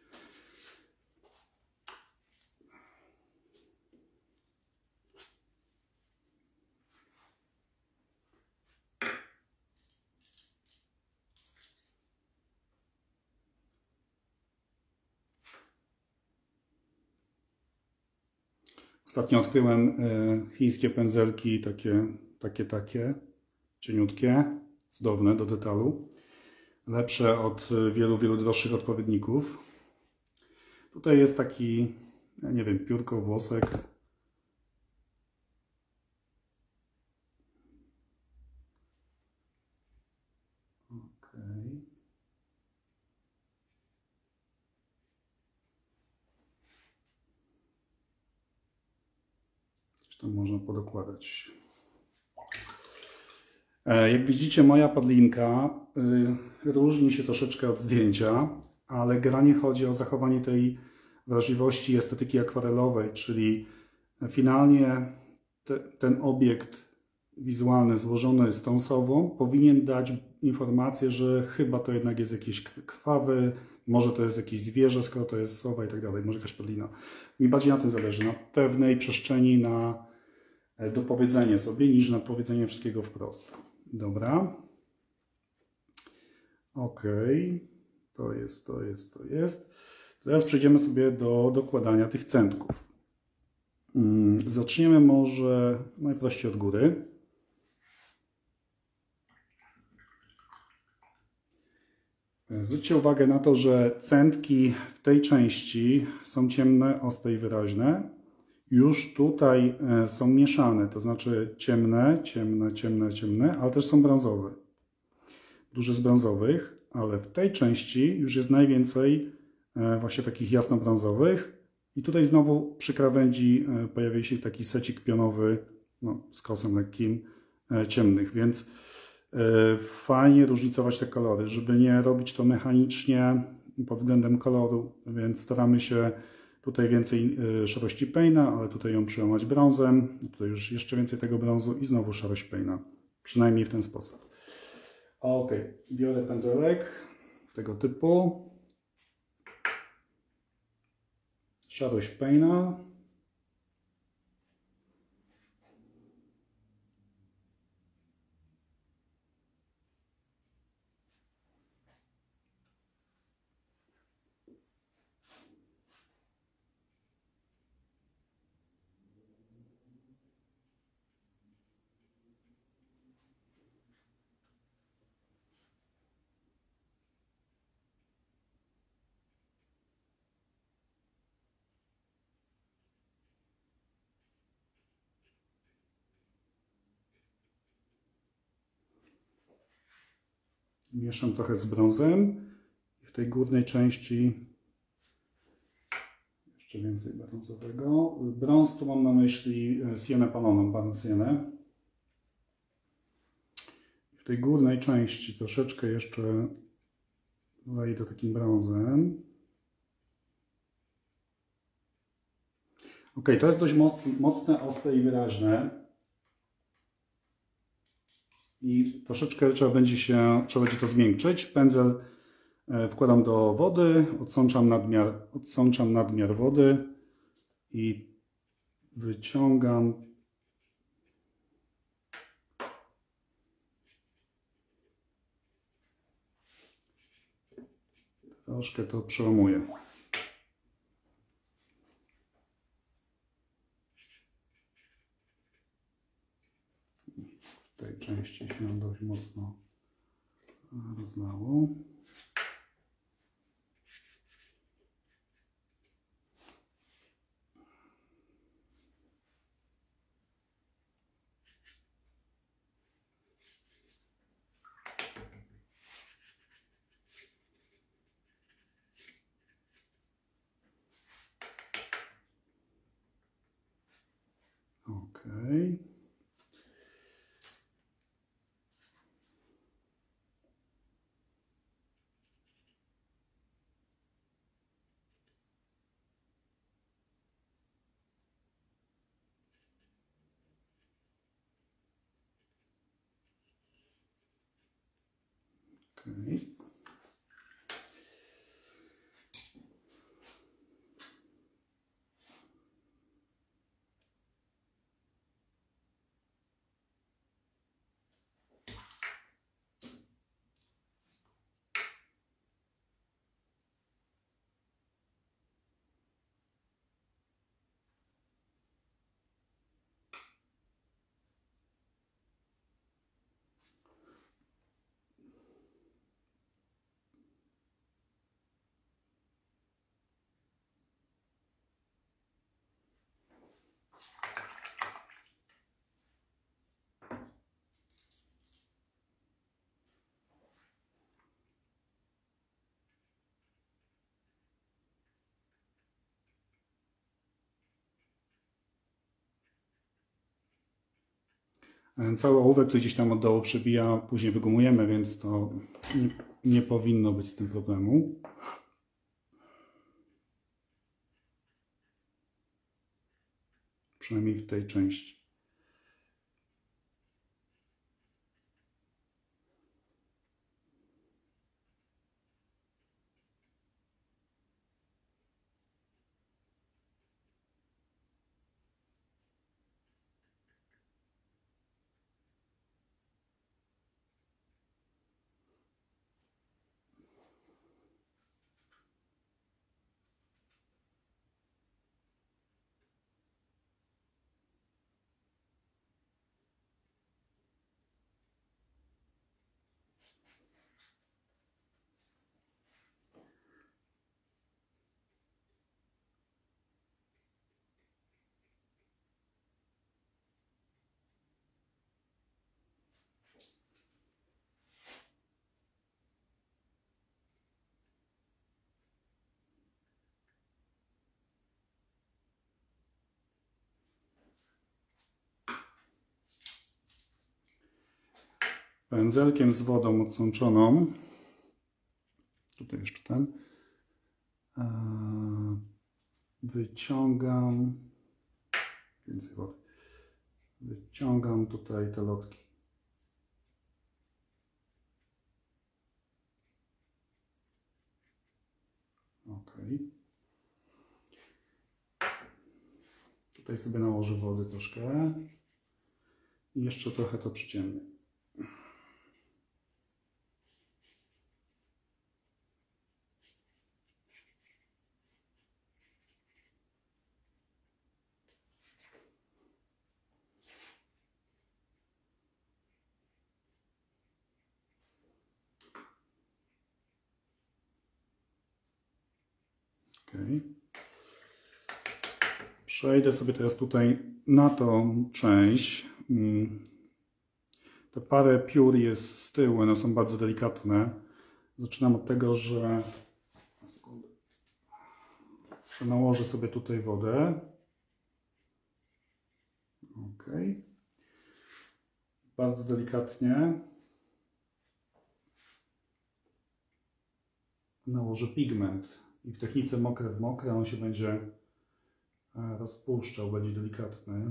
Ostatnio odkryłem chińskie pędzelki, takie cieniutkie, cudowne do detalu. Lepsze od wielu droższych odpowiedników. Tutaj jest taki, ja nie wiem, piórko, włosek. Okay. Coś tam można podokładać. Jak widzicie, moja padlinka różni się troszeczkę od zdjęcia, ale generalnie chodzi o zachowanie tej wrażliwości estetyki akwarelowej, czyli finalnie ten obiekt wizualny złożony z tą sową powinien dać informację, że chyba to jednak jest jakiś krwawy, może to jest jakieś zwierzę, skoro to jest sowa i tak dalej, może jakaś padlina. Mi bardziej na tym zależy, na pewnej przestrzeni na dopowiedzenie sobie, niż na powiedzenie wszystkiego wprost. Dobra. Ok. To jest. Teraz przejdziemy sobie do dokładania tych centków. Zaczniemy może najprościej od góry. Zwróćcie uwagę na to, że centki w tej części są ciemne, ostre i wyraźne. Już tutaj są mieszane, to znaczy ciemne, ciemne, ciemne, ciemne, ale też są brązowe. Dużo z brązowych, ale w tej części już jest najwięcej właśnie takich jasno-brązowych. I tutaj znowu przy krawędzi pojawi się taki secik pionowy, no, z kosem lekkim, ciemnych, więc fajnie różnicować te kolory, żeby nie robić to mechanicznie pod względem koloru, więc staramy się tutaj więcej szarości Payne'a, ale tutaj ją przełamać brązem, tutaj już jeszcze więcej tego brązu i znowu szarość Payne'a, przynajmniej w ten sposób. Ok, biorę pędzelek tego typu, szarość Payne'a. Mieszam trochę z brązem i w tej górnej części jeszcze więcej brązowego. Brąz tu mam na myśli sienę paloną, pan sienę. W tej górnej części troszeczkę jeszcze wejdę takim brązem. Ok, to jest dość mocne, ostre i wyraźne. I troszeczkę trzeba będzie to zmiękczyć. Pędzel wkładam do wody, odsączam nadmiar wody i wyciągam troszkę to przełamuję. W tej części się dość mocno rozlało. Okay. Okay. Cały ołówek, który gdzieś tam od dołu przebija, później wygumujemy, więc to nie powinno być z tym problemu. Przynajmniej w tej części. pędzelkiem z wodą odsączoną, tutaj jeszcze ten, wyciągam, więcej wody, wyciągam tutaj te lotki. Ok. Tutaj sobie nałożę wody troszkę i jeszcze trochę to przyciemnię. Okay. Przejdę sobie teraz tutaj na tą część. Te parę piór jest z tyłu, one są bardzo delikatne. Zaczynam od tego, że nałożę sobie tutaj wodę. Ok. Bardzo delikatnie nałożę pigment. I w technice mokre w mokre on się będzie rozpuszczał, będzie delikatny.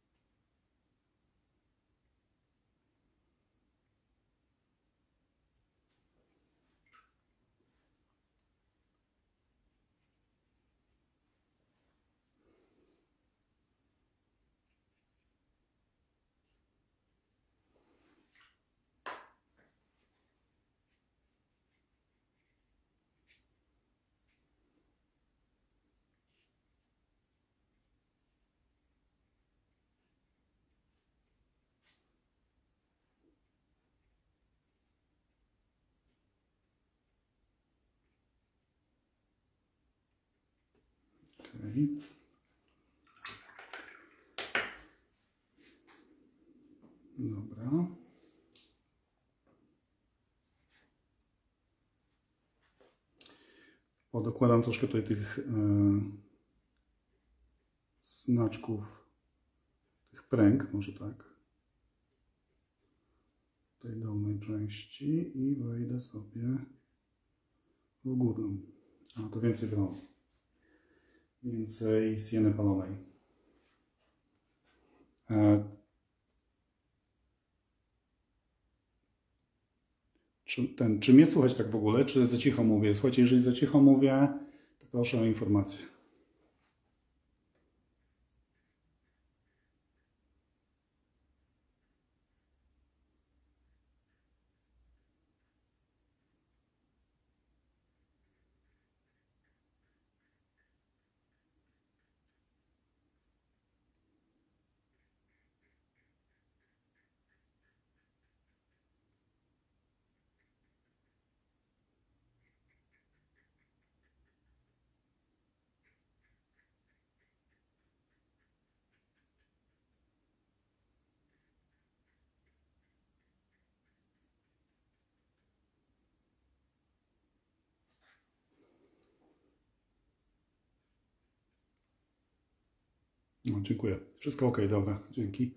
Okay. Dobra. Podokładam troszkę tutaj tych znaczków, tych pręg, może tak, w tej dolnej części i wejdę sobie w górną. A to więcej brązu. Więcej sieny palonej. Czy mnie słychać tak w ogóle, czy za cicho mówię? Słuchajcie, jeżeli za cicho mówię, to proszę o informację. No, dziękuję. Wszystko ok, dobra, dzięki.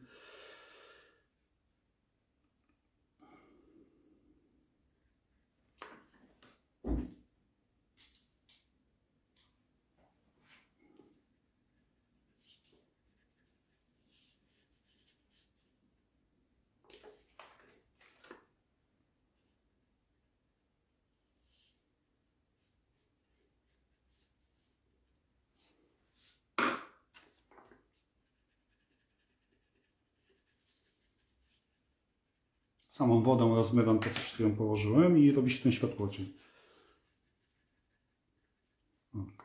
Samą wodą rozmywam to, co przed chwilą położyłem i robi się ten światłocień. Ok.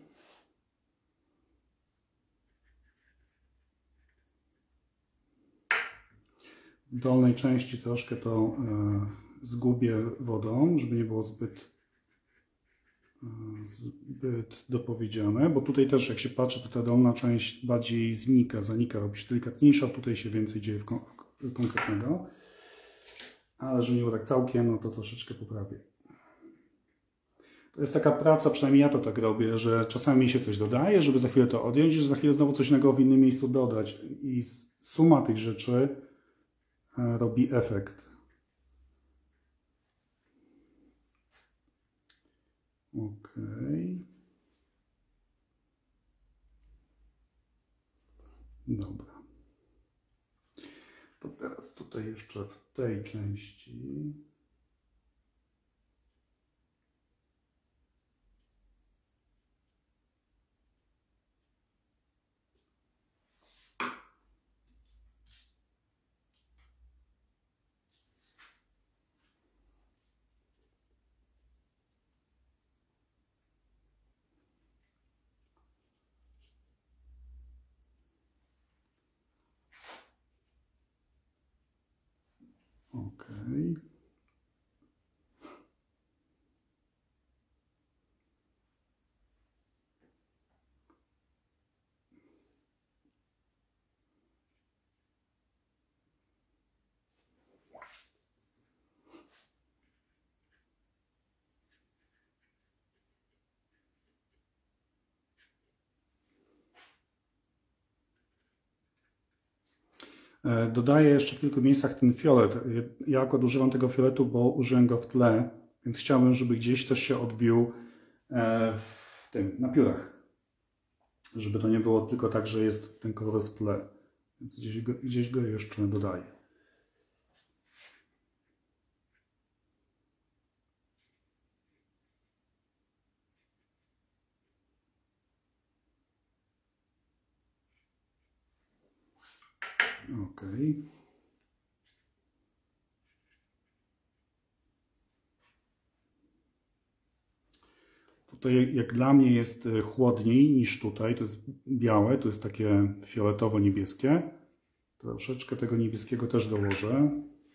W dolnej części troszkę to zgubię wodą, żeby nie było zbyt dopowiedziane, bo tutaj też jak się patrzy, to ta dolna część bardziej zanika, robi się delikatniejsza, tutaj się więcej dzieje konkretnego. Ale żeby nie było tak całkiem, no to troszeczkę poprawię. To jest taka praca, przynajmniej ja to tak robię, że czasami się coś dodaje, żeby za chwilę to odjąć i że za chwilę znowu coś innego w innym miejscu dodać. I suma tych rzeczy robi efekt. Ok. Dobra. To teraz tutaj jeszcze w tej części. Ok. Dodaję jeszcze w kilku miejscach ten fiolet. Ja akurat używam tego fioletu, bo użyłem go w tle, więc chciałbym, żeby gdzieś też się odbił w tym, na piórach. Żeby to nie było tylko tak, że jest ten kolor w tle. Więc gdzieś go jeszcze dodaję. Ok. Tutaj jak dla mnie jest chłodniej niż tutaj, to jest białe, to jest takie fioletowo-niebieskie. Troszeczkę tego niebieskiego też dołożę.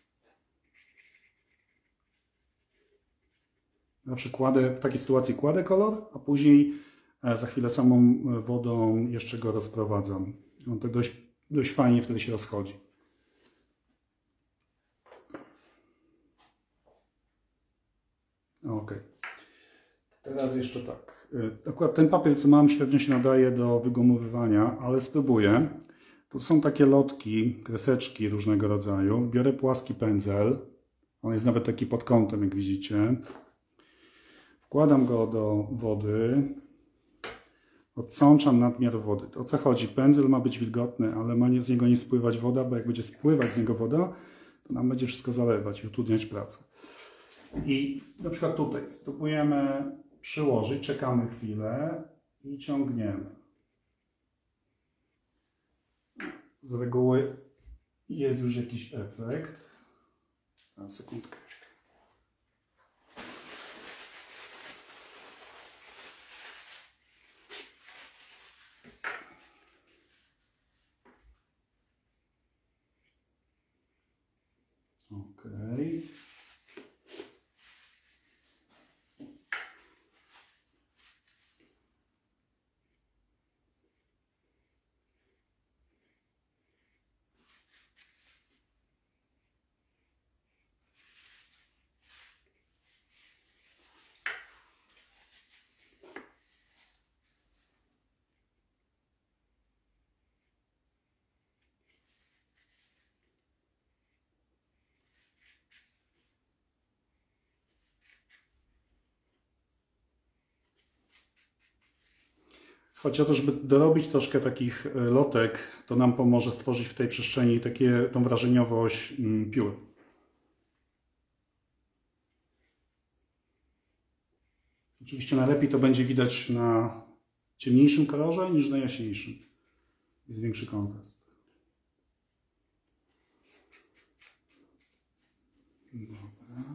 Zawsze w takiej sytuacji kładę kolor, a później za chwilę samą wodą jeszcze go rozprowadzam. On tak dość fajnie wtedy się rozchodzi. Ok. Teraz jeszcze tak. Akurat ten papier, co mam, średnio się nadaje do wygumowywania, ale spróbuję. Tu są takie lotki, kreseczki różnego rodzaju. Biorę płaski pędzel. On jest nawet taki pod kątem, jak widzicie. Wkładam go do wody. Odsączam nadmiar wody. O co chodzi? Pędzel ma być wilgotny, ale ma z niego nie spływać woda, bo jak będzie spływać z niego woda, to nam będzie wszystko zalewać i utrudniać pracę. I na przykład tutaj spróbujemy przyłożyć, czekamy chwilę i ciągniemy. Z reguły jest już jakiś efekt. Na sekundkę. Ok. Chodzi o to, żeby dorobić troszkę takich lotek, to nam pomoże stworzyć w tej przestrzeni tą wrażeniowość piór. Oczywiście najlepiej to będzie widać na ciemniejszym kolorze niż na jaśniejszym. Jest większy kontrast. Dobra.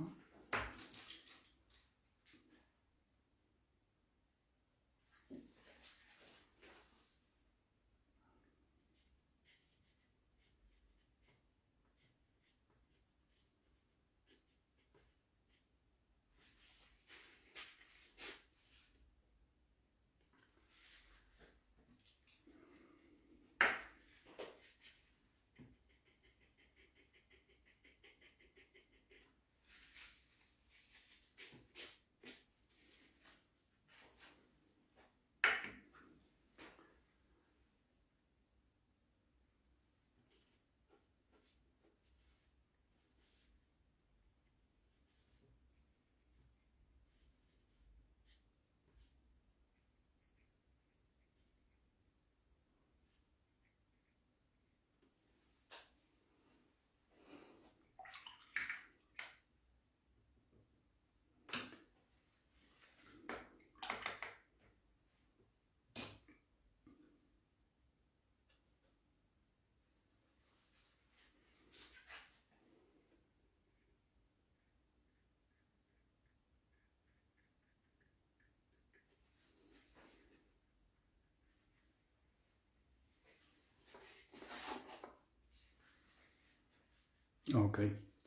Ok.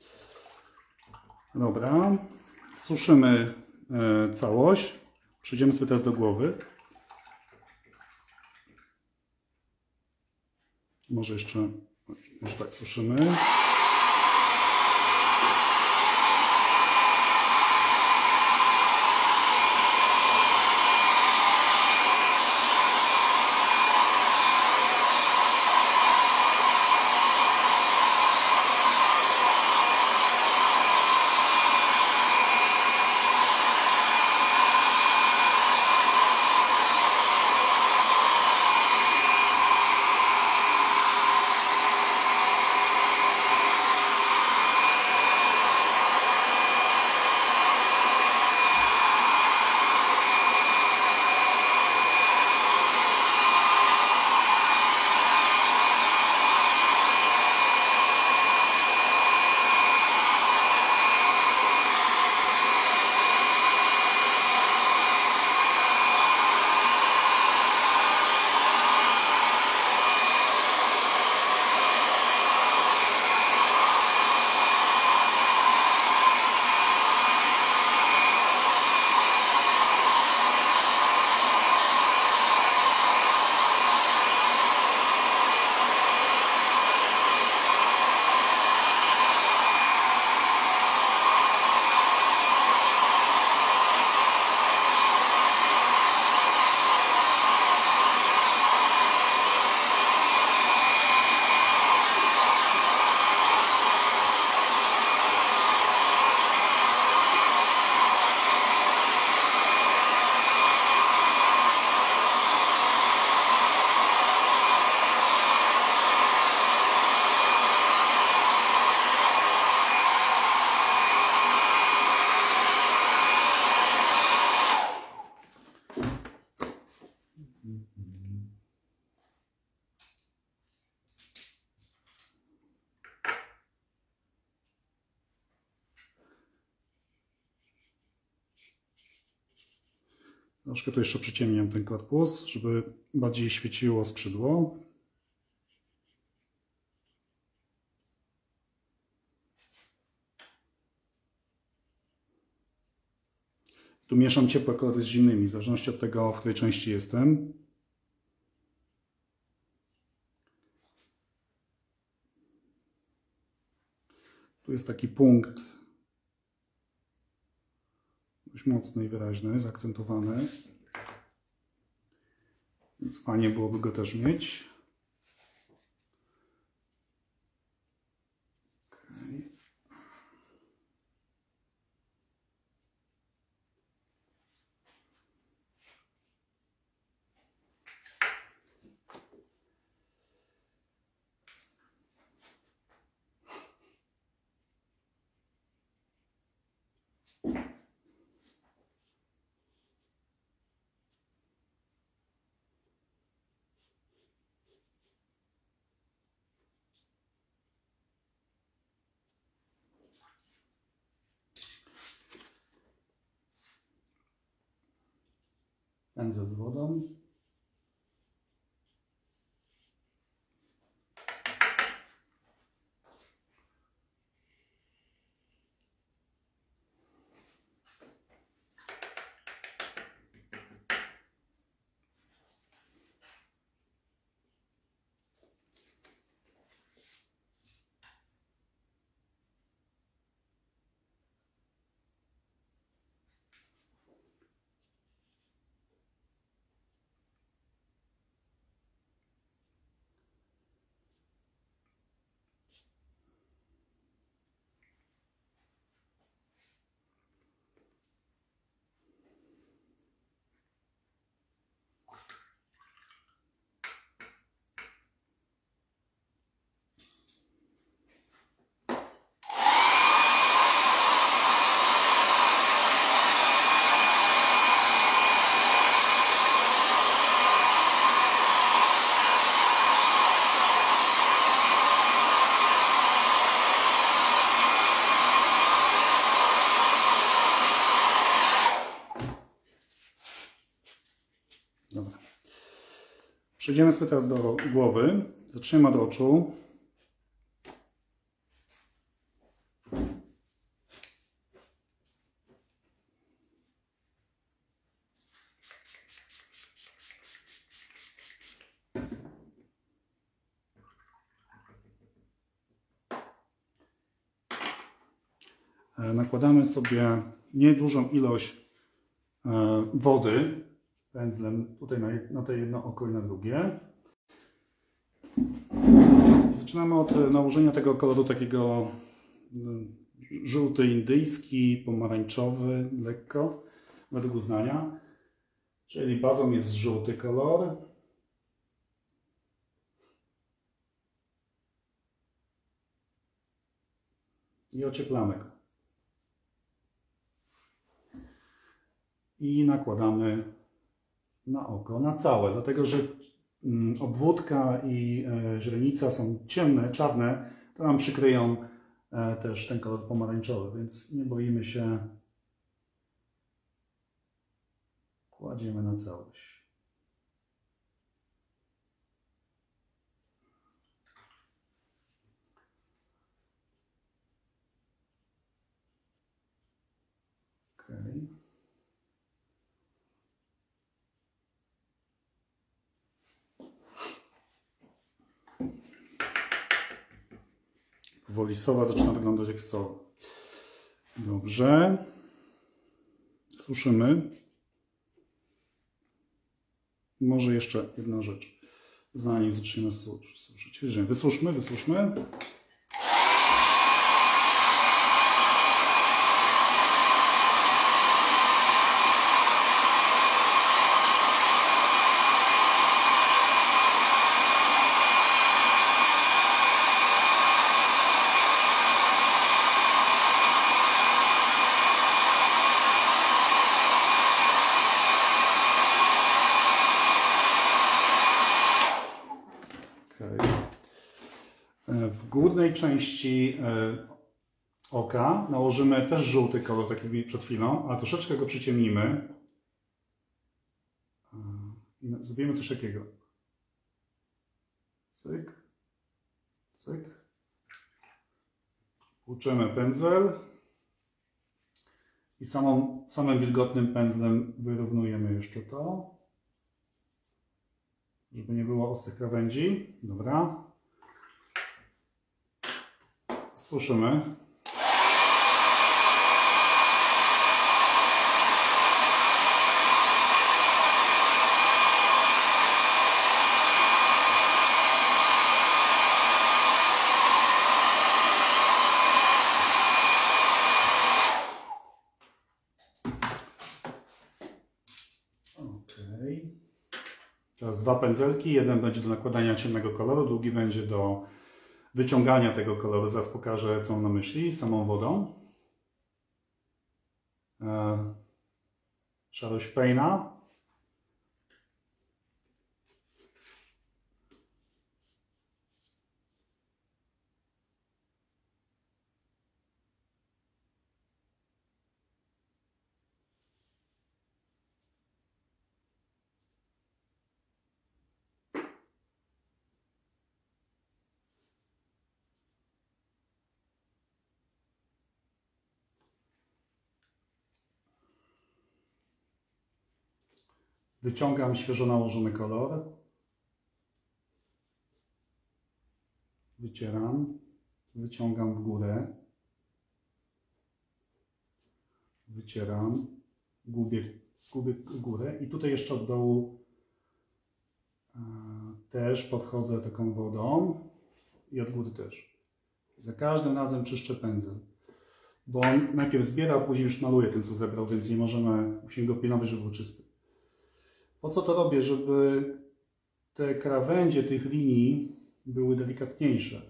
Dobra. Suszymy całość. Przejdziemy sobie teraz do głowy. Może tak suszymy. Troszkę tu jeszcze przyciemniam ten korpus, żeby bardziej świeciło skrzydło. Tu mieszam ciepłe kolory z zimnymi, w zależności od tego, w której części jestem. Tu jest taki punkt dość mocny i wyraźny, zaakcentowany. Więc fajnie byłoby go też mieć. Okay. Pędzel z wodą. Dobra. Przejdziemy sobie teraz do głowy. Zaczniemy od oczu. nakładamy sobie niedużą ilość wody pędzlem tutaj na to jedno oko i na drugie. Zaczynamy od nałożenia tego koloru takiego żółty indyjski, pomarańczowy, lekko, według uznania. Czyli bazą jest żółty kolor. I ocieplamy go. I nakładamy na oko, na całe, dlatego że obwódka i źrenica są ciemne, czarne, to nam przykryją też ten kolor pomarańczowy, więc nie boimy się. Kładziemy na całość. Okay. Powoli sowa zaczyna wyglądać jak sowa. Dobrze. Suszymy. Może jeszcze jedna rzecz, zanim zaczniemy suszyć. Wysuszmy. W górnej części oka nałożymy też żółty kolor, taki jak przed chwilą, a troszeczkę go przyciemnimy. Zrobimy coś takiego. Cyk, cyk. Płuczemy pędzel i samym wilgotnym pędzlem wyrównujemy jeszcze to, żeby nie było ostrych krawędzi. Dobra. Suszymy. Okay. Teraz dwa pędzelki. Jeden będzie do nakładania ciemnego koloru, drugi będzie do wyciągania tego koloru. Zaraz pokażę, co mam na myśli, samą wodą. Szarość Payne'a. Wyciągam świeżo nałożony kolor. Wycieram. Wyciągam w górę. Wycieram. Gubię w górę. I tutaj jeszcze od dołu też podchodzę taką wodą. I od góry też. Za każdym razem czyszczę pędzel. Bo on najpierw zbiera, a później już maluje tym, co zebrał, więc nie musimy go pilnować, żeby był czysty. Po co to robię? Żeby te krawędzie tych linii były delikatniejsze.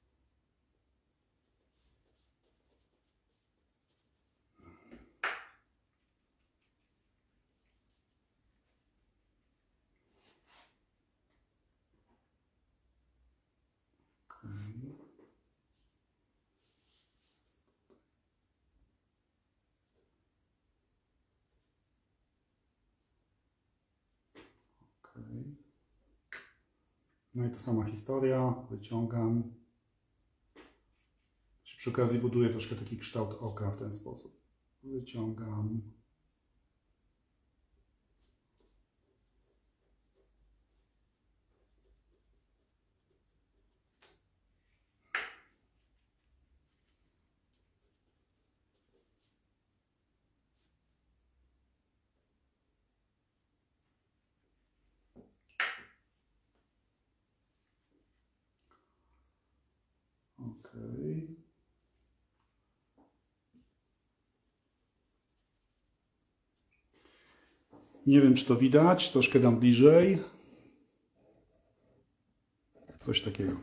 No i ta sama historia, wyciągam. Przy okazji buduję troszkę taki kształt oka w ten sposób. Wyciągam. Okej. Nie wiem, czy to widać. Troszkę dam bliżej. Coś takiego.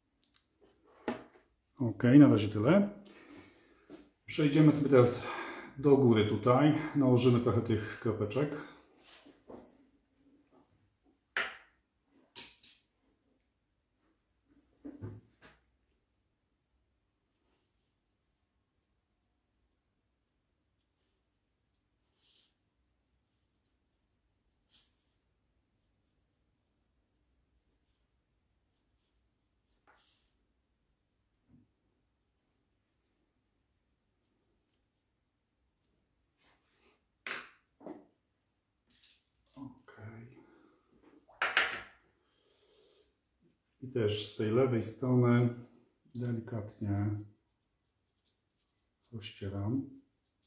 Ok, na razie tyle. Przejdziemy sobie teraz do góry tutaj. Nałożymy trochę tych kropeczek. I też z tej lewej strony delikatnie rozcieram.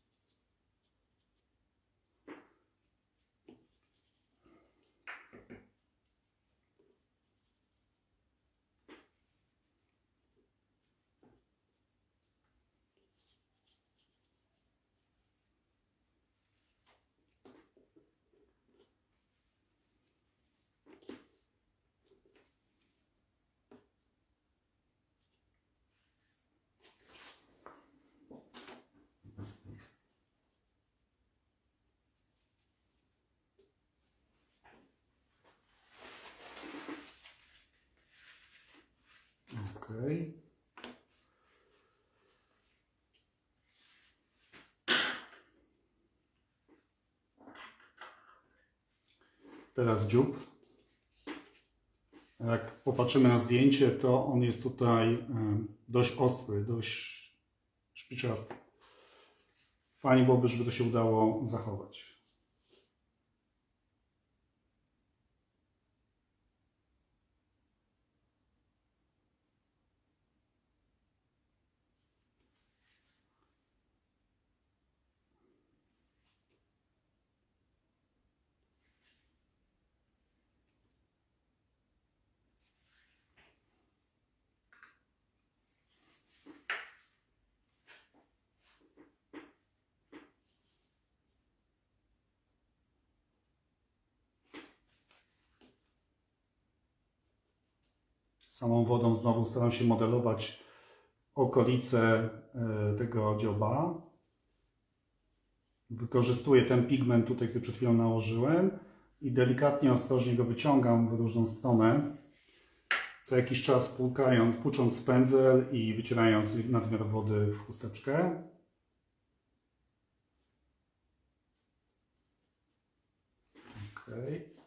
Okej. Teraz dziób. Jak popatrzymy na zdjęcie, to on jest tutaj dość ostry, dość szpiczasty. Fajnie byłoby, żeby to się udało zachować. Samą wodą znowu staram się modelować okolice tego dzioba. Wykorzystuję ten pigment tutaj, który przed chwilą nałożyłem i delikatnie, ostrożnie go wyciągam w różną stronę. Co jakiś czas płucząc pędzel i wycierając nadmiar wody w chusteczkę. Okay.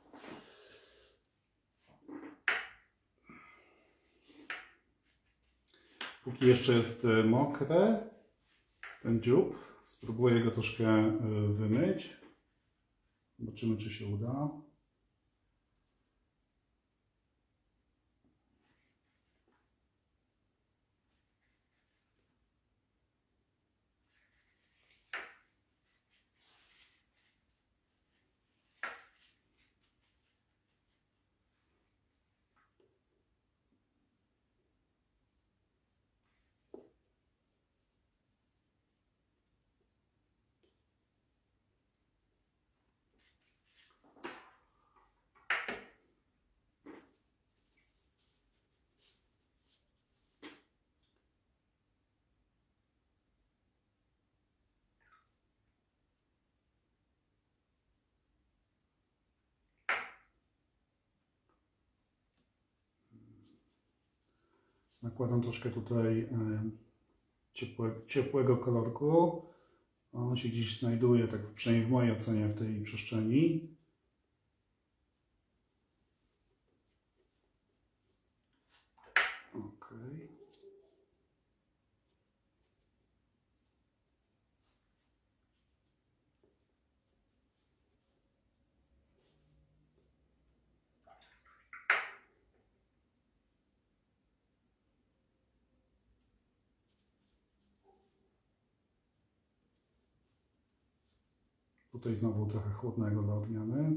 Póki jeszcze jest mokre, ten dziób, spróbuję go troszkę wymyć. Zobaczymy, czy się uda. Nakładam troszkę tutaj ciepłego kolorku. On się gdzieś znajduje, tak przynajmniej w mojej ocenie, w tej przestrzeni. Okay. Tutaj znowu trochę chłodnego dla odmiany.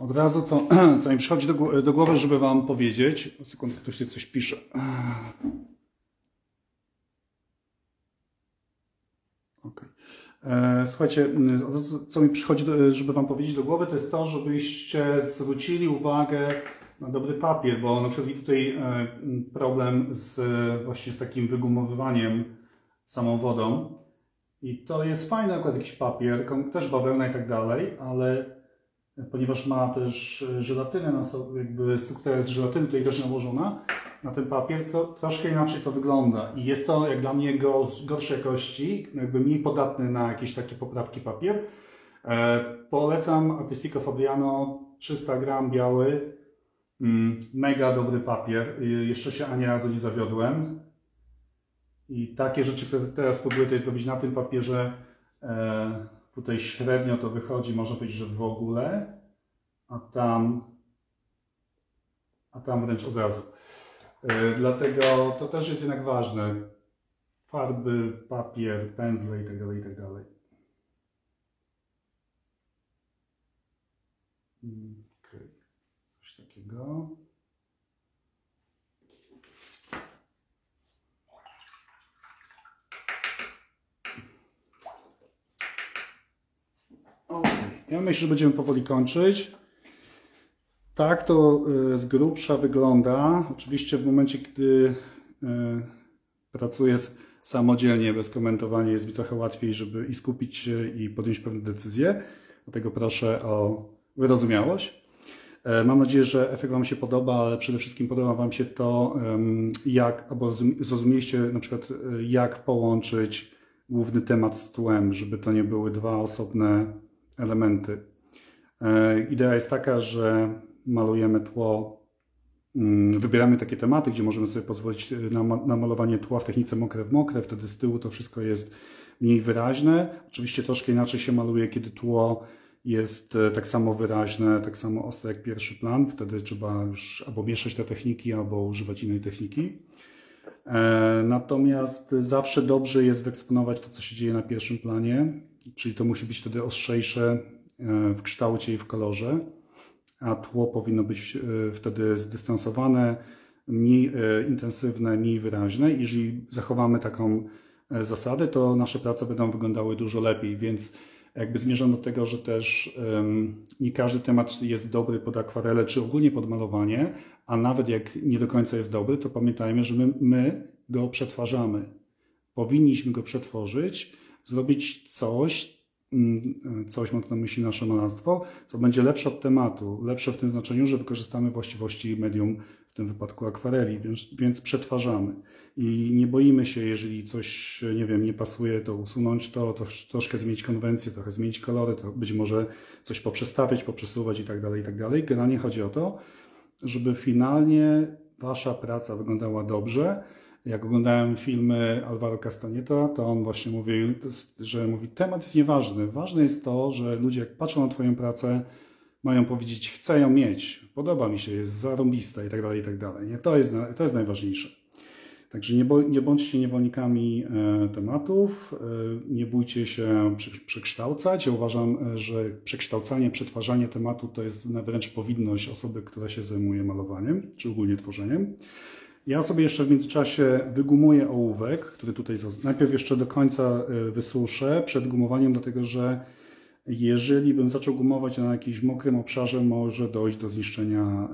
Od razu, co mi przychodzi do głowy, żeby Wam powiedzieć. Sekundkę, ktoś się coś pisze. Okay. Słuchajcie, co mi przychodzi, żeby Wam powiedzieć do głowy, to jest to, żebyście zwrócili uwagę na dobry papier, bo na przykład widzę tutaj problem właśnie z takim wygumowywaniem samą wodą. I to jest fajny akurat jakiś papier, też bawełna i tak dalej, ale ponieważ ma też żelatynę na sobie, jakby struktura jest z żelatyny tutaj też nałożona na ten papier, to troszkę inaczej to wygląda. I jest to jak dla mnie gorszej jakości, jakby mniej podatny na jakieś takie poprawki papier. Polecam Artistico Fabriano, 300 gram biały, mega dobry papier. Jeszcze się ani razu nie zawiodłem. I takie rzeczy, które teraz próbuję tutaj zrobić na tym papierze, tutaj średnio to wychodzi, można powiedzieć, że w ogóle, a tam wręcz od razu. Dlatego to też jest jednak ważne. Farby, papier, pędzle itd., itd. Okay. Coś takiego. Ja myślę, że będziemy powoli kończyć. Tak to z grubsza wygląda. Oczywiście w momencie, gdy pracuję samodzielnie, bez komentowania, jest mi trochę łatwiej, żeby i skupić się i podjąć pewne decyzje. Dlatego proszę o wyrozumiałość. Mam nadzieję, że efekt Wam się podoba, ale przede wszystkim podoba Wam się to, albo zrozumieliście na przykład, jak połączyć główny temat z tłem, żeby to nie były dwa osobne elementy. Idea jest taka, że malujemy tło, wybieramy takie tematy, gdzie możemy sobie pozwolić na malowanie tła w technice mokre w mokre, wtedy z tyłu to wszystko jest mniej wyraźne. Oczywiście troszkę inaczej się maluje, kiedy tło jest tak samo wyraźne, tak samo ostre jak pierwszy plan. Wtedy trzeba już albo mieszać te techniki, albo używać innej techniki. Natomiast zawsze dobrze jest wyeksponować to, co się dzieje na pierwszym planie, czyli to musi być wtedy ostrzejsze w kształcie i w kolorze, a tło powinno być wtedy zdystansowane, mniej intensywne, mniej wyraźne. Jeżeli zachowamy taką zasadę, to nasze prace będą wyglądały dużo lepiej, więc jakby zmierzam do tego, że też nie każdy temat jest dobry pod akwarelę, czy ogólnie pod malowanie, a nawet jak nie do końca jest dobry, to pamiętajmy, że my go przetwarzamy. Powinniśmy go przetworzyć, zrobić coś, mam tu na myśli nasze malarstwo, co będzie lepsze od tematu. Lepsze w tym znaczeniu, że wykorzystamy właściwości medium, w tym wypadku akwareli, więc przetwarzamy. I nie boimy się, jeżeli coś, nie wiem, nie pasuje, to usunąć to troszkę zmienić konwencję, trochę zmienić kolory, to być może coś poprzestawiać, poprzesuwać i tak dalej, i tak dalej. Generalnie chodzi o to, żeby finalnie Wasza praca wyglądała dobrze. Jak oglądałem filmy Alvaro Castaneda, to on właśnie mówił, że temat jest nieważny. Ważne jest to, że ludzie jak patrzą na Twoją pracę, mają powiedzieć, chcę ją mieć, podoba mi się, jest zarąbista i tak dalej, i tak dalej. Nie? To jest najważniejsze. Także nie bądźcie niewolnikami tematów, nie bójcie się przekształcać. Ja uważam, że przekształcanie, przetwarzanie tematu to jest wręcz powinność osoby, która się zajmuje malowaniem, czy ogólnie tworzeniem. Ja sobie jeszcze w międzyczasie wygumuję ołówek, który tutaj najpierw jeszcze do końca wysuszę przed gumowaniem, dlatego że jeżeli bym zaczął gumować na jakimś mokrym obszarze, może dojść do zniszczenia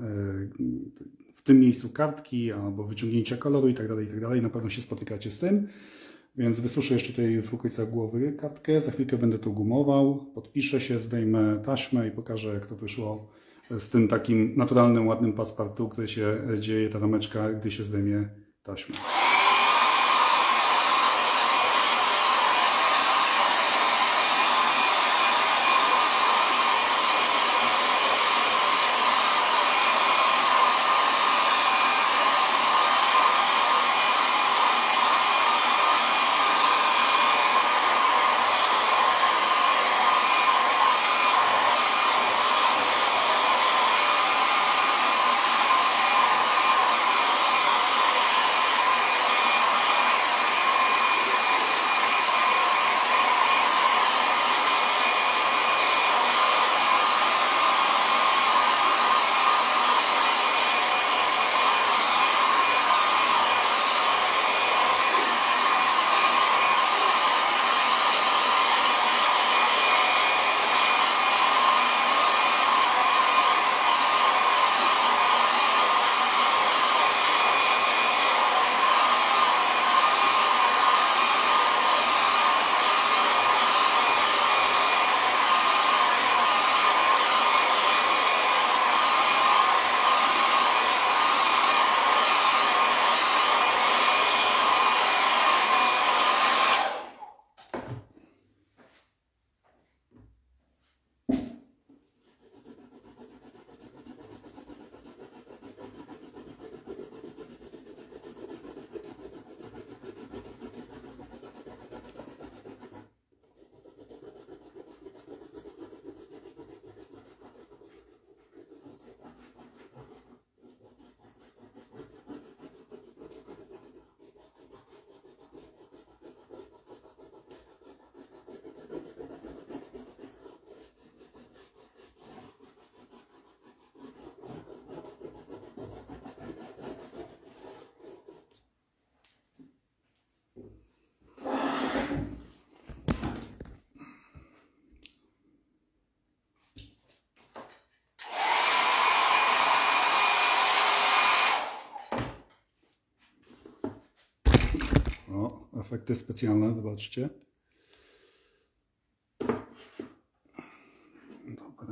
w tym miejscu kartki albo wyciągnięcia koloru i tak dalej. Na pewno się spotykacie z tym. Więc wysuszę jeszcze tutaj w okolicach głowy kartkę. Za chwilkę będę to gumował, podpiszę się, zdejmę taśmę i pokażę, jak to wyszło z tym takim naturalnym, ładnym passepartout, który się dzieje, ta rameczka, gdy się zdejmie taśmę. O, efekty specjalne, wybaczcie. Dobra.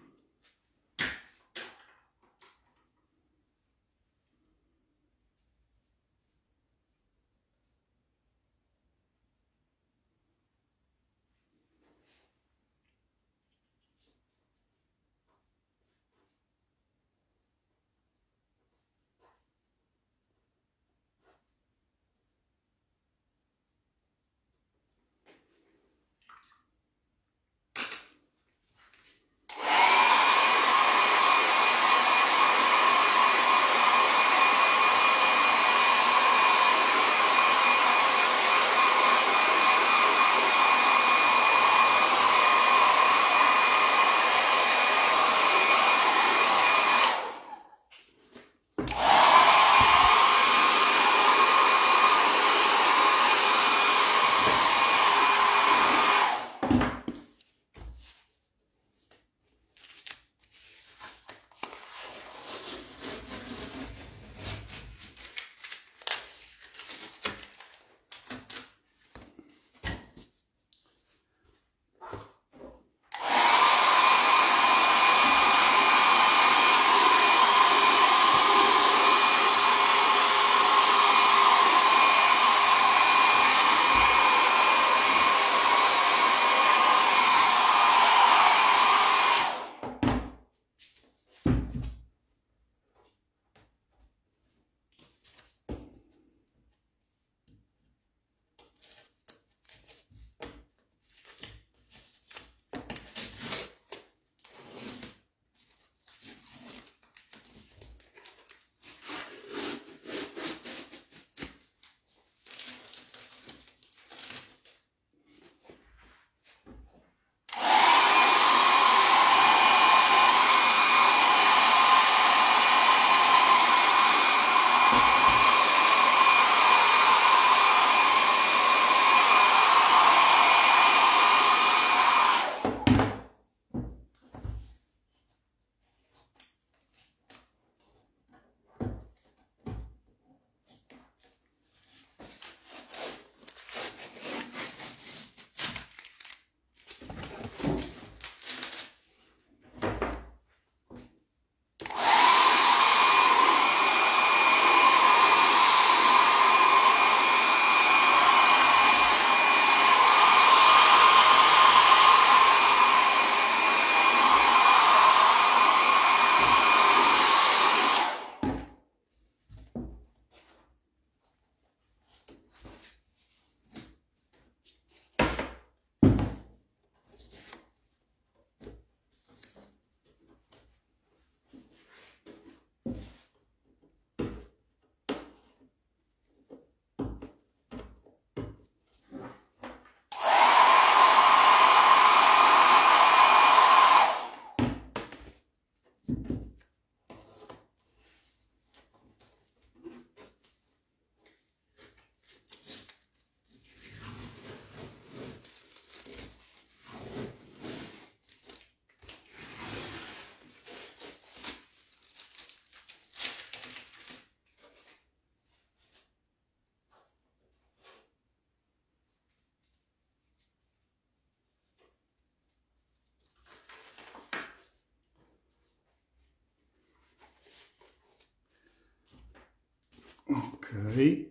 Okej.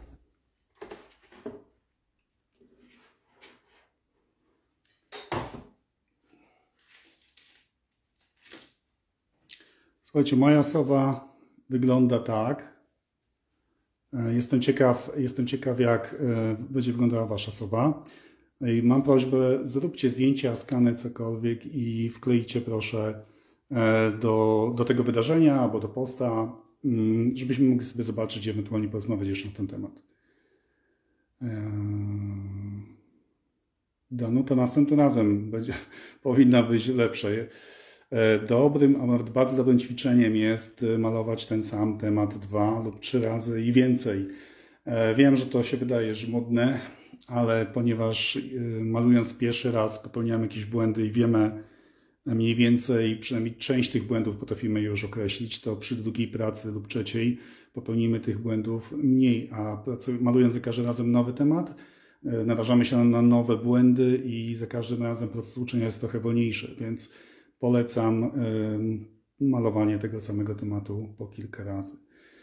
Słuchajcie, moja sowa wygląda tak. Jestem ciekaw, jak będzie wyglądała wasza sowa. I mam prośbę, zróbcie zdjęcia, skany, cokolwiek i wklejcie proszę do tego wydarzenia albo do posta, żebyśmy mogli sobie zobaczyć i ewentualnie porozmawiać jeszcze na ten temat. Danuta następnym razem powinna być lepsze. Dobrym, a nawet bardzo dobrym ćwiczeniem jest malować ten sam temat 2 lub 3 razy i więcej. Wiem, że to się wydaje żmudne, ale ponieważ malując pierwszy raz popełniamy jakieś błędy i wiemy, mniej więcej, przynajmniej część tych błędów potrafimy już określić, to przy drugiej pracy lub trzeciej popełnimy tych błędów mniej, a malując za każdym razem nowy temat, narażamy się na nowe błędy i za każdym razem proces uczenia jest trochę wolniejszy, więc polecam malowanie tego samego tematu po kilka razy.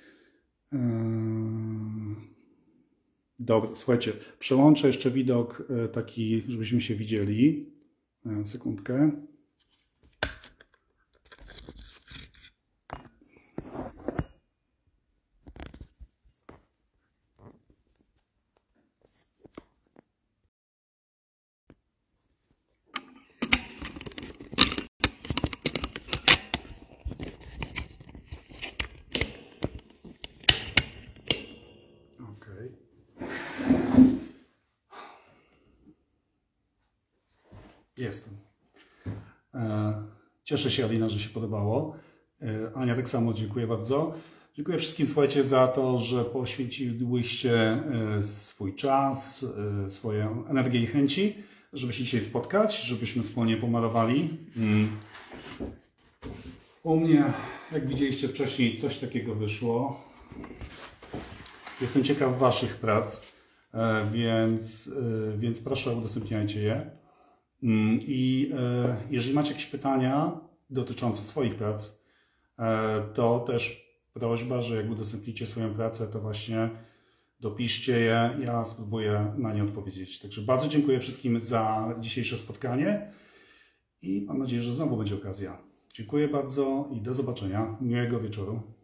Dobra, słuchajcie, przełączę jeszcze widok taki, żebyśmy się widzieli. Sekundkę. Jestem. Cieszę się, Alina, że się podobało. Ania, tak samo dziękuję bardzo. Dziękuję wszystkim, słuchajcie, za to, że poświęcilibyście swój czas, swoją energię i chęci, żeby się dzisiaj spotkać, żebyśmy wspólnie pomalowali. U mnie, jak widzieliście wcześniej, coś takiego wyszło. Jestem ciekaw waszych prac, więc proszę, udostępniajcie je. I jeżeli macie jakieś pytania dotyczące swoich prac, to też prośba, że jak udostępnicie swoją pracę, to właśnie dopiszcie je, ja spróbuję na nie odpowiedzieć. Także bardzo dziękuję wszystkim za dzisiejsze spotkanie i mam nadzieję, że znowu będzie okazja. Dziękuję bardzo i do zobaczenia. Miłego wieczoru.